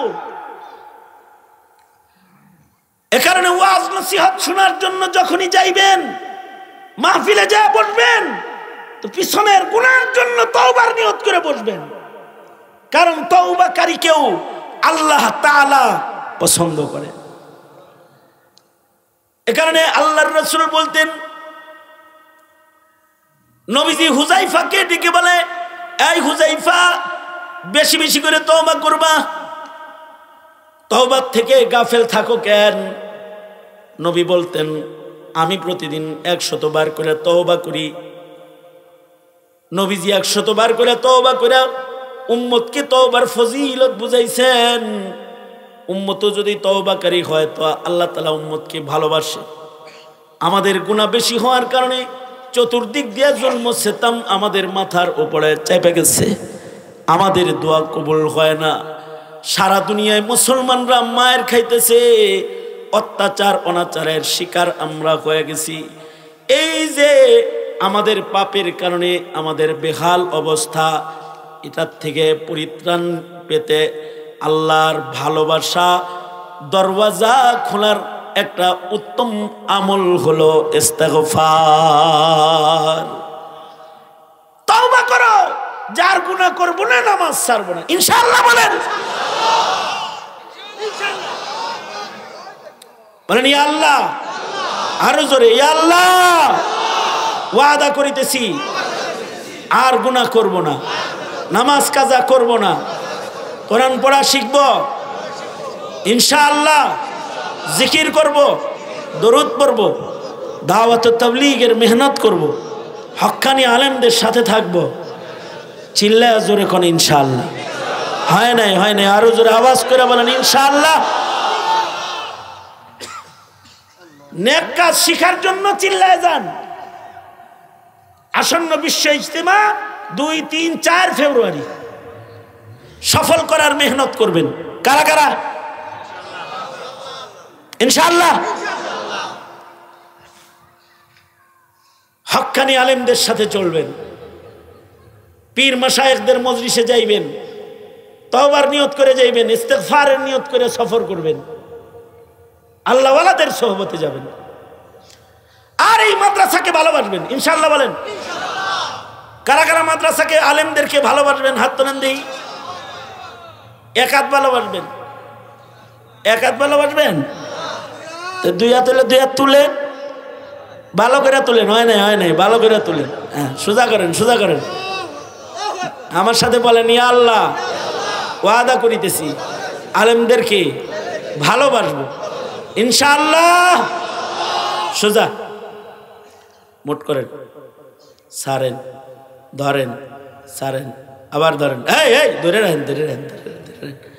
এ কারণে ওয়াজ নসিহত শোনার জন্য যখনই যাইবেন, মাহফিলে যা বসবেন, তো পিছনের গুনার জন্য তওবার নিয়ত করে বসবেন। কারণ তওবাকারীকেও আল্লাহ তাআলা পছন্দ করে। এ কারণে আল্লাহর রাসূল বলতেন, নবীজি হুযায়ফাকে ডেকে বলে, এই হুযায়ফা, বেশি বেশি করে তওবা করবা, তওবার থেকে গাফেল থাকো কেন? নবী বলতেন, আমি প্রতিদিন 100 বার করে তওবা করি। নবীজি 100 বার করে তওবা করে উম্মতকে তওবার ফজিলত বুঝাইছেন। উম্মত যদি তওবাকারী হয় তো আল্লাহ তাআলা উম্মতকে ভালোবাসে। আমাদের গুনাহ বেশি হওয়ার কারণে চতুর্দিক দিয়ে জুলম সিতম আমাদের মাথার উপরে চেপে গেছে, আমাদের দোয়া কবুল হয় না। সারা দুনিয়ায় মুসলমানরা মায়ের খাইতেছে, অত্যাচার অনাচারের শিকার আমরা হয়ে গেছি। এই যে আমাদের পাপের কারণে আমাদের বেহাল অবস্থা, এটার থেকে পরিত্রাণ পেতে আল্লাহর ভালোবাসা দরওয়াজা খোলার একটা উত্তম আমল হলো ইস্তেগফার। তওবা করো, যার গুনাহ করব না, নামাজ ছাড়ব না, ইনশাআল্লাহ বলেন। বলেন ইয়া আল্লাহ, আরো জোরে ইয়া আল্লাহ। ওয়াদা করিতেছি আর গুনাহ করব না, নামাজ কাজা করব না, কোরআন পড়া শিখব ইনশাআল্লাহ, জিকির করব, দরুদ পড়ব, দাওয়াত ও তাবলীগের মেহনত করব, হক্কানি আলেমদের সাথে থাকব। চিল্লায় জোরে কোন ইনশাআল্লাহ। হয় নাই, হয় নাই, আরো জোরে আওয়াজ করে বলেন ইনশাআল্লাহ। নেক কাজ শিখার জন্য চিল্লায় যান। আসন্ন বিশ্ব ইজতেমা 2, 3, 4 ফেব্রুয়ারি সফল করার মেহনত করবেন। কারা কারা? ইনশাআল্লাহ। হক্কানি আলেমদের সাথে চলবেন, পীর মাশায়েখদের মজলিসে যাইবেন, তওবার নিয়ত করে যাইবেন, ইস্তেগফারের নিয়ত করে সফর করবেন, আল্লাহ ওয়ালাদের সোহবতে যাবেন, আর এই মাদ্রাসাকে ভালোবাসবেন ইনশাআল্লাহ বলেন। কারা কারা মাদ্রাসাকে আলেমদেরকে ভালোবাসবেন? হাত তোলেন দেই। এক হাত ভালোবাসবেন, এক হাত ভালোবাসবেন, তো 2 হাত হলে 2 হাত তুলে ভালো করে তুলেন। হয় নাই, হয় নাই, ভালো করে তুলেন। হ্যাঁ, সোজা করেন, সোজা করেন। আমার সাথে বলেন ইয়া আল্লাহ, ওয়াদা করিতেছি আলেমদেরকে ভালোবাসবো ইনশাআল্লাহ। সোজা মোট করেন, সারেন, ধরেন, সারেন, আবার ধরেন, এই ধরে রাখেন, ধরে রাখেন, ধরে রাখেন।